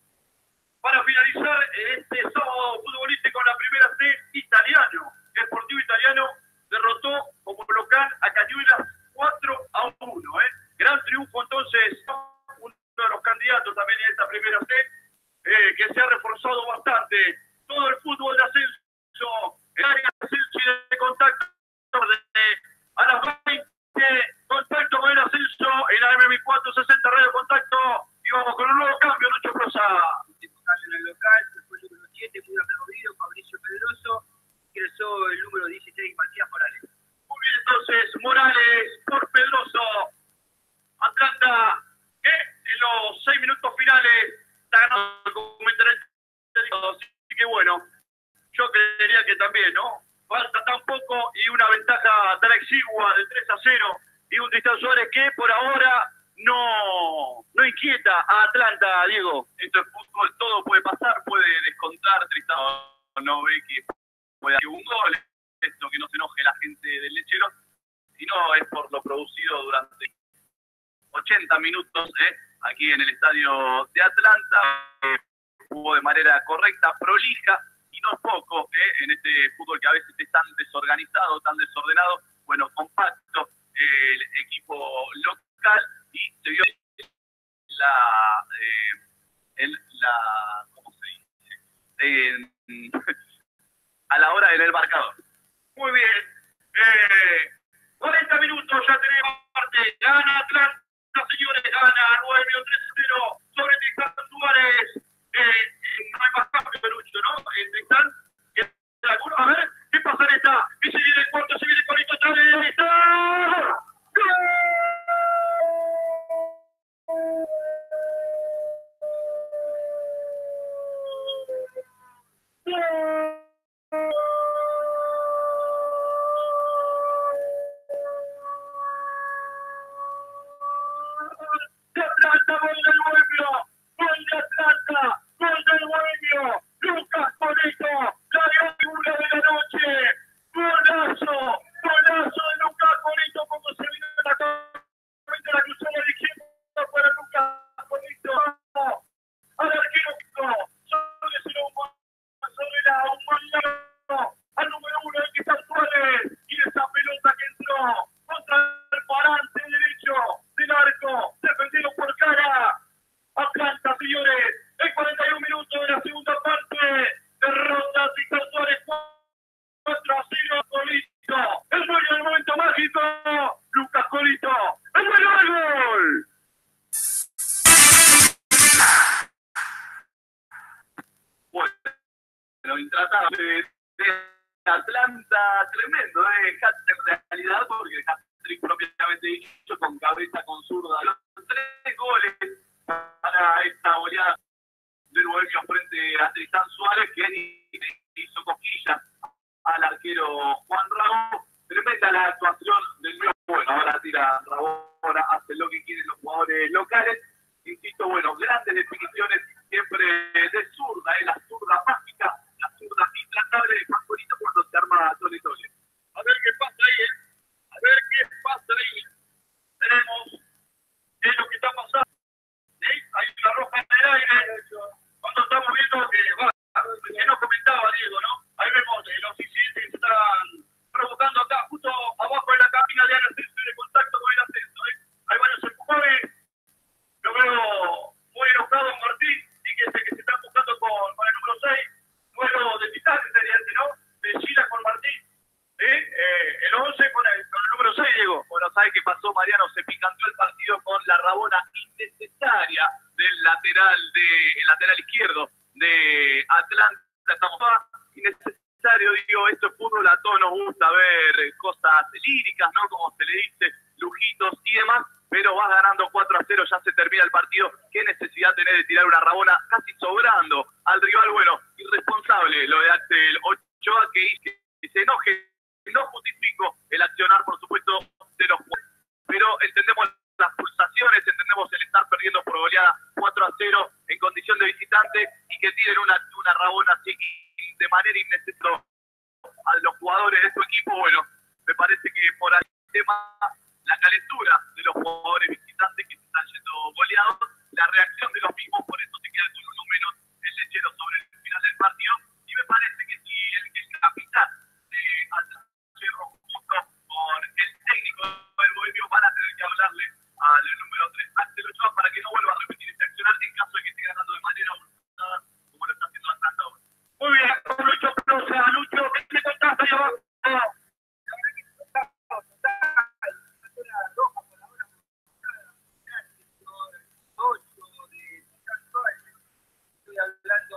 para finalizar este sábado futbolístico en la primera C, Italiano, el Sportivo Italiano derrotó como local a Cañuelas cuatro a uno. ¿eh? Gran triunfo entonces, uno de los candidatos también en esta primera C, eh, que se ha reforzado bastante. Todo el fútbol de ascenso, el área de ascenso y de contacto de, a las veinte, contacto con el ascenso en la M M cuatrocientos sesenta Radio Contacto, y vamos con un nuevo cambio, Lucho Prosa. En el local, después el número siete, muy aplaudido, Fabricio Pedroso, ingresó el número dieciséis, Matías Morales. Muy bien, entonces, Morales por Pedroso. Atlanta, que en los seis minutos finales está ganando el comentarista. Así que bueno, yo creería que también, ¿no? Falta tan poco y una ventaja tan exigua de tres a cero y un Tristan Suárez que por ahora no, no inquieta a Atlanta, Diego. Esto es fútbol, todo puede pasar, puede descontar. Tristan no ve que puede hacer un gol, esto que no se enoje la gente del Lechero, sino es por lo producido durante ochenta minutos ¿eh? aquí en el estadio de Atlanta. Eh, jugó de manera correcta, prolija, y no es poco ¿eh? en este fútbol que a veces es tan desorganizado, tan desordenado. Bueno, compacto eh, el equipo local, y se vio la, eh, en la ¿cómo se dice? Eh, a la hora del marcador. Muy bien. Eh, cuarenta minutos ya tenemos parte. Gana Atlanta, señores, gana Bohemio tres a cero sobre Tristan Suárez. Eh, no hay más cambio, Pelucho, ¿no? El Tristan, a ver, ¿qué pasa en esta? ¿Qué se viene el cuarto? Se viene con esto, tal, está. ¡Gol! Corito, Lucas Corito, ¡el gol, el gol! Bueno, intratable de, de Atlanta, tremendo, ¿eh? En realidad, porque el hat-trick propiamente dicho, con cabeza, con zurda, los tres goles para esta oleada del Bohemio frente a Tristán Suárez, que hizo cosquillas al arquero Juan Ramos. Tremenda la actuación del nuevo. Bueno, ahora tira Rabona, hace lo que quieren los jugadores locales. Insisto, bueno, grandes definiciones siempre de zurda, ¿eh? La zurda mágica, la zurda intratable de Juan Corito cuando se arma Tole Tole. A ver qué pasa ahí, ¿eh? A ver qué pasa ahí. Tenemos qué es lo que está pasando. ¿Sí? Hay una roja en el aire. Cuando estamos viendo que, bueno, que nos comentaba Diego, ¿no? Ahí vemos eh, los incidentes que se están provocando acá, justo abajo de la cabina de ascenso y de contacto con el ascenso, ¿eh? Hay varios empujones. Lo veo muy enojado Martín, y que, que se está buscando con, con el número seis. Duelo de Titán, sería este, ¿no? De Chila con Martín. ¿Sí? Eh, el once con el, con el número seis, Diego. Bueno, ¿sabe qué pasó, Mariano? Se picantó el partido con la rabona innecesaria del lateral, de, el lateral izquierdo de Atlanta. Estamos innecesario, digo, esto es fútbol, a todos nos gusta ver cosas líricas, ¿no? Como se le dice, lujitos y demás, pero vas ganando cuatro a cero, ya se termina el partido. ¿Qué necesidad tenés de tirar una rabona casi sobrando al rival? Bueno, irresponsable lo de Axel Ochoa, que, que se enoje. No justifico el accionar, por supuesto, de los jugadores, pero entendemos las pulsaciones, entendemos el estar perdiendo por goleada cuatro a cero en condición de visitante y que tienen una, una rabona así de manera innecesaria a los jugadores de su equipo. Bueno, me parece que por ahí el tema, la calentura de los jugadores visitantes que se están yendo goleados, la reacción de los mismos, por eso se queda con uno menos el lechero sobre el final del partido. Y me parece que si el, el capitán de Atlanta junto con el técnico del Bohemio van a tener que hablarle al número tres, Axel Ochoa, para que no vuelva a repetir este accionar en caso de que esté ganando de manera abultada como lo está haciendo Atlanta ahora. Muy bien, Lucho Prosa, Lucho, ¿qué te contaste ahí abajo? Estoy hablando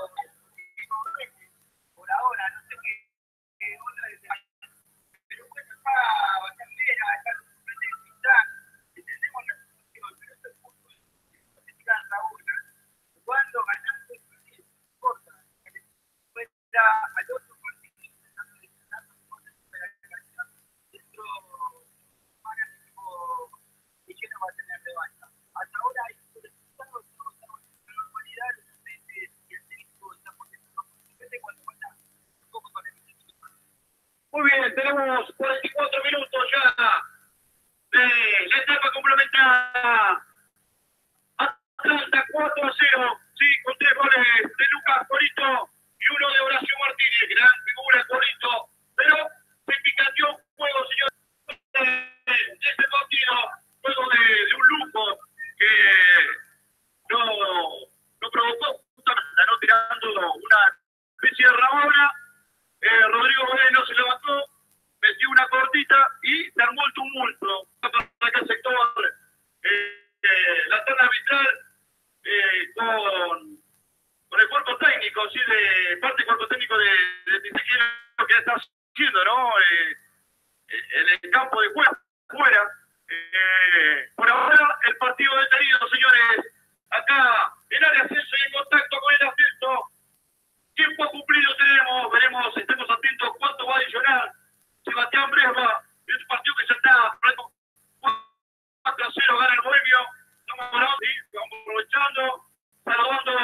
por ahora, no sé qué otra de pero bueno, está Bacandera, está entendemos la situación, pero esto es fútbol, no se tira la una. Cuando ganando el partido, no importa, fuera al otro partido, intentando disfrutar por la cancha. Dentro van a equipo que ya no va a tener revancha. Hasta ahora hay resultados, todos estamos en la normalidad, los suplentes y el técnico están poniendo más suplentes cuando falta un poco con el equipo. Muy bien, tenemos cuarenta y cuatro minutos ya de la etapa complementada. Atlanta cuatro a cero, sí, con tres goles de Lucas Corito y uno de Horacio Martínez, gran figura Corito, pero se picanteó un juego, señores, de este partido, juego de, de un lujo que no, no provocó, justamente, no tirando una especie de rabona. Eh, Rodrigo Moreno se levantó, metió una cortita y se armó el tumulto para acá el sector, eh, eh, la terna arbitral eh, con, con el cuerpo técnico, ¿sí? De parte del cuerpo técnico de, de Tisequero, que está haciendo, ¿no? Eh, en el campo de juego, fuera. Eh, por ahora el partido detenido, señores, acá en área ascenso y en contacto con el ascenso. Tiempo cumplido tenemos, veremos, estemos atentos cuánto va a adicionar Sebastián Bresba, es un partido que ya está cuatro a cero, gana el Bohemio, estamos hablando, ¿sí? Vamos aprovechando, saludando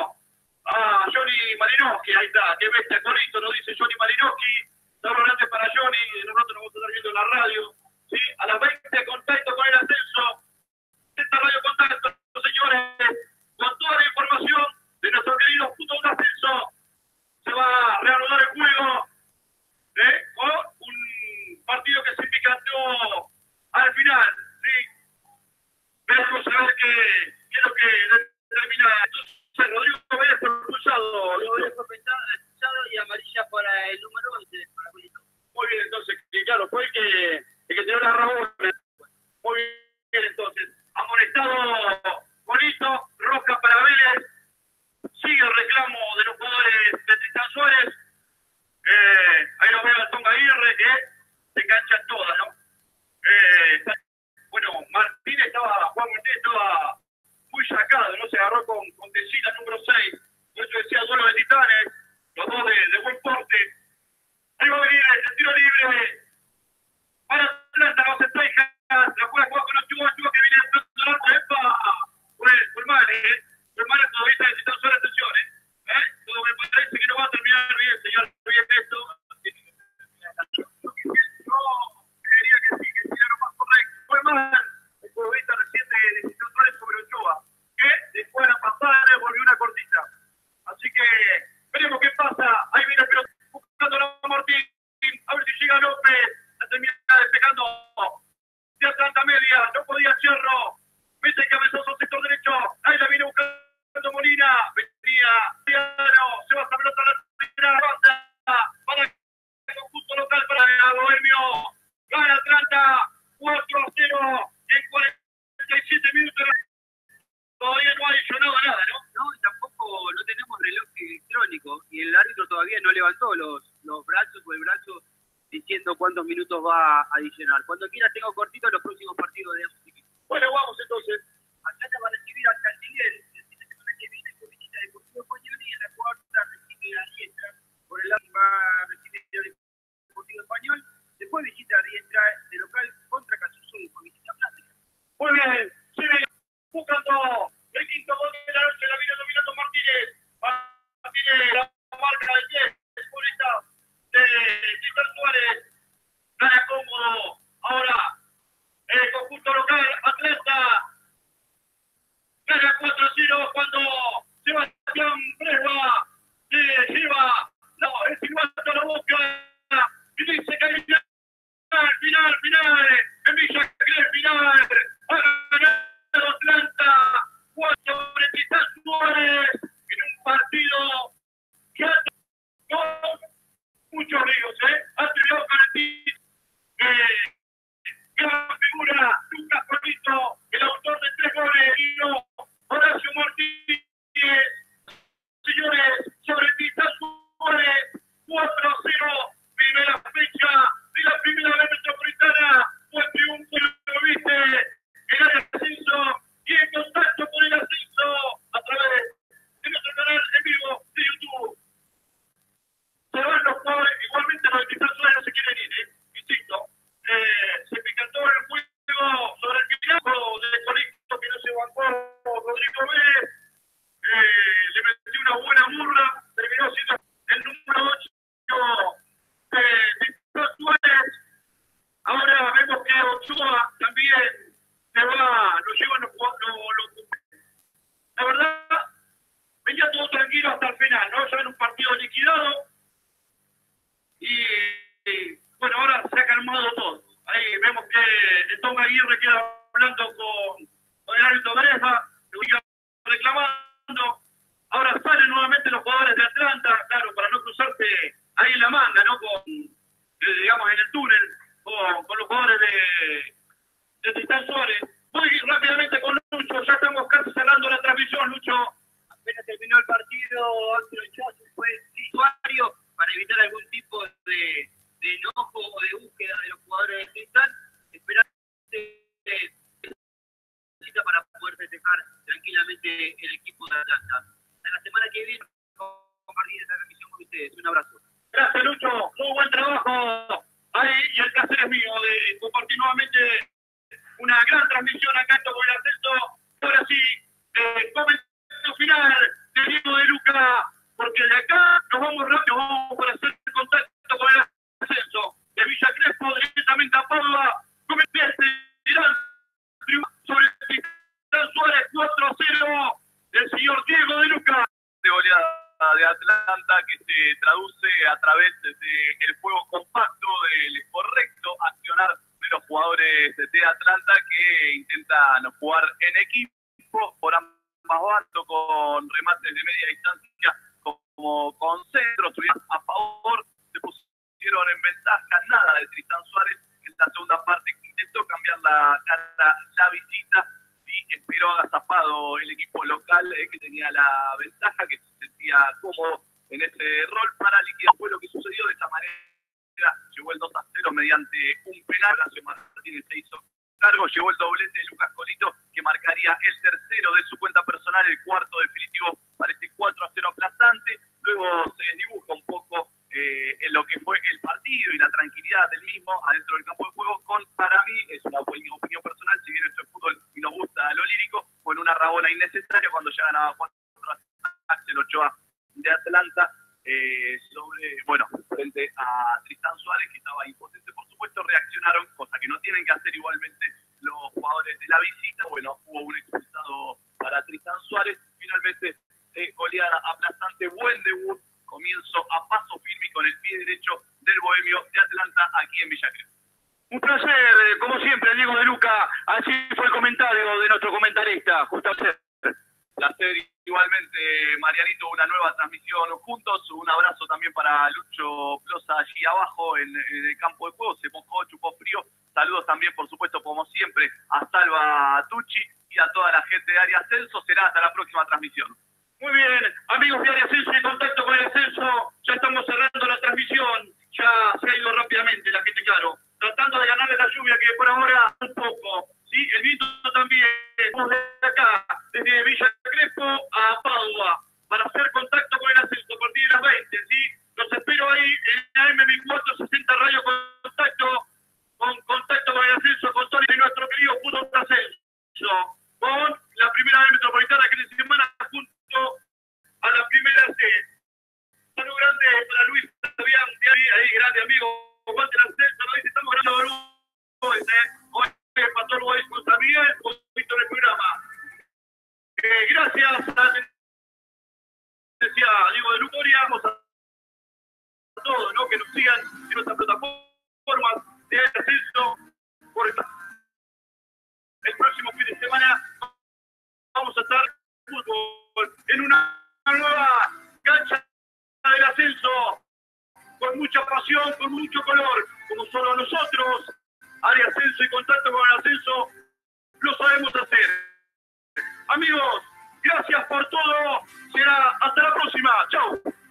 a Johnny Malinowski, ahí está, qué bestia, Corito, nos dice Johnny Malinowski, saludos grandes para Johnny, en un rato nos vamos a estar viendo en la radio, ¿sí? A las veinte, contacto con el ascenso, esta radio contacto, señores, con toda la información de nuestro querido puto de ascenso. Se va a reanudar el juego, ¿eh? Con un partido que se picanteó al final, ¿sí? Veremos a ver qué, qué es lo que determina. Entonces, Rodrigo Vélez fue expulsado. Rodrigo fue expulsado y amarilla para el número once, para Julito. Muy bien, entonces, que claro, fue el que, el que tiró la rabona que se enganchan todas, ¿no? Eh, bueno, Martínez estaba, Juan Martínez estaba muy sacado, ¿no? Se agarró con, con Tessila número seis. Yo decía duelo de titanes, los dos de, de buen porte. Ahí va a venir el tiro libre para Atlanta, no se traija, la juega con Ochoa, Ochoa que viene entrando al arco, ¡epa! Fue Fulmán, ¿eh? Fulmán todavía está necesitando sola atención, ¿eh? ¿eh? Todo me parece que no va a terminar bien, señor, bien esto. Yo creería que sí, que sí era lo más correcto. Fue mal el futbolista reciente de Cristal Suárez sobre Ochoa, que después de la pasada le volvió una cortita. Así que veremos qué pasa. Ahí viene el pelotón buscando a Martín. A ver si llega López. La termina despejando de Atlanta media. No podía Cerro. Mete el cabezazo al sector derecho. Ahí la viene buscando Molina. Venía Mariano. Se va a pelota a la primera banda. Para el conjunto local para Bohemio. Gana Atlanta cuatro a cero en cuarenta y siete minutos. Todavía no ha adicionado nada, ¿no? No, y tampoco no tenemos reloj electrónico y el árbitro todavía no levantó los, los brazos o el brazo diciendo cuántos minutos va a adicionar. Cuando quiera tengo cortito los próximos partidos de ambos equipos. Bueno, vamos entonces. Atlanta va a recibir al Cantiguel el fin de semana que viene con visita de Deportivo Español y en la cuarta recibe a Riestra. Por el lado va a recibir el Deportivo Español. Después visita a Riestra de local contra Casuso y con visita a Plata. Muy bien, sigue buscando el quinto gol de la noche, la viene dominando Martínez. Martínez, la marca de diez, futbolista de Cristal Suárez. Gana cómodo. Ahora, el conjunto local, Atlanta. Gana cuatro a cero cuando Sebastián Bresua se lleva no, el silbato a la boca y dice que hay final, final, final. En Villa Crespo, final. Ha ganado Atlanta sobre Cristal Suárez en un partido que ha tenido muchos ríos, ¿eh? Ha terminado con el título. Eh, gran figura, Lucas Polito, el autor de tres goles, vino Horacio Martínez. Señores, sobre Cristal Suárez, cuatro a cero, primera fecha de la primera vez metropolitana, fue triunfo, lo viste, en el ascenso y en contacto con el ascenso a través de nuestro canal en vivo de YouTube. Se van los jugadores, igualmente los de Cristal Suárez no se quieren ir, ¿eh? Insisto, eh, se picantó el juego sobre el final de Conecto que no se bancó Rodrigo Vélez, eh, le metió una buena murra, terminó siendo el número ocho de Cristal Suárez. Ahora vemos que Ochoa también se va, lo llevan los jugadores. La verdad, venía todo tranquilo hasta el final, ¿no? Ya en un partido liquidado. Y, y bueno, ahora se ha calmado todo. Ahí vemos que el Tom Aguirre queda hablando con, con el árbitro Bresua, lo sigue reclamando. Ahora salen nuevamente los jugadores de Atlanta, claro, para no cruzarse ahí en la manga, ¿no? Con, digamos, en el túnel, con, con los jugadores de, de Cristal Suárez. Voy rápidamente con Lucho, ya estamos casi cerrando la transmisión, Lucho. Apenas terminó el partido, Ángel Ochoa fue usuario para evitar algún tipo de, de enojo o de búsqueda de los jugadores de Cristal, esperando eh, para poder festejar tranquilamente el equipo de Atlanta. Hasta la semana que viene compartir esta transmisión con ustedes. Un abrazo. Gracias, Lucho. Muy buen trabajo. Ahí, y el placer es mío de compartir nuevamente una gran transmisión acá en Todo el Ascenso. Ahora sí, eh, comentario final de Diego de Luca, porque de acá nos vamos rápido, vamos para hacer contacto con el ascenso. De Villa Crespo directamente a Padua, comentaste sobre Cristal Suárez cuatro a cero, el señor Diego de Luca. De goleada de Atlanta que se traduce a través del juego compacto, del correcto accionar de los jugadores de Atlanta que intentan jugar en equipo por ambas bandas, con remates de media distancia como con centros a favor, se pusieron en ventaja, nada de Tristan Suárez en la segunda parte, que intentó cambiar la cara la visita y esperó agazapado el equipo local eh, que tenía la ventaja, que se sentía cómodo en ese rol para liquidar. Fue lo que sucedió de esa manera, llegó el dos a cero. mediante un penal. Horacio Martínez se hizo cargo, llegó el doblete de Lucas Colito, que marcaría el tercero de su cuenta personal, el cuarto definitivo para este cuatro a cero aplastante. Luego se desdibuja un poco eh, en lo que fue el partido y la tranquilidad del mismo adentro del campo de juego, con, para mí, es una opinión personal, si bien esto es fútbol y nos gusta lo lírico, con una rabona innecesaria cuando ya ganaba cuatro a Axel Ochoa de Atlanta, eh, sobre, bueno, frente a Tristan Suárez, que estaba impotente, por supuesto, reaccionaron, cosa que no tienen que hacer igualmente los jugadores de la visita. Bueno, hubo un expulsado para Tristan Suárez, finalmente se goleada aplastante, buen debut, comienzo a paso firme con el pie derecho del bohemio de Atlanta aquí en Villa Crespo. Un placer, como siempre, Diego de Luca. Así fue el comentario de nuestro comentarista, justamente. Placer igualmente, Marianito, una nueva transmisión juntos. Un abrazo también para Lucho Plosa allí abajo en, en el campo de juego. Se mojó, chupó frío. Saludos también, por supuesto, como siempre, a Salva Tucci y a toda la gente de Área Ascenso. Será hasta la próxima transmisión. Muy bien, amigos de Área Ascenso y Contacto con el Ascenso, ya estamos cerrando la transmisión. Ya se ha ido rápidamente la gente, claro, tratando de ganarle la lluvia, que por ahora un poco, ¿sí? El viento también. Vamos de acá, desde Villa Crespo a Padua, para hacer contacto con el Ascenso a partir de las veinte, ¿sí? Los espero ahí en la M veinticuatro sesenta Radio Contacto, con Contacto con el Ascenso, con Tony y nuestro querido Fútbol Ascenso, con la primera vez metropolitana que en semana junto a la primera C. Saludo grande para Luis Fabián, ahí, grande amigo, Juan del Ascenso, nos dice, estamos grabando hoy, hoy el Pastor Boy con San Miguel, con Víctor el programa. Eh, gracias a decía Diego de Lucoria, vamos a, a todos, ¿no? Que nos sigan en nuestras plataformas de Ascenso. Por esta. El próximo fin de semana vamos a estar fútbol en una nueva cancha del Ascenso, con mucha pasión, con mucho color, como solo nosotros, Área Ascenso y Contacto con el Ascenso, lo sabemos hacer. Amigos, gracias por todo. Será hasta la próxima. Chau.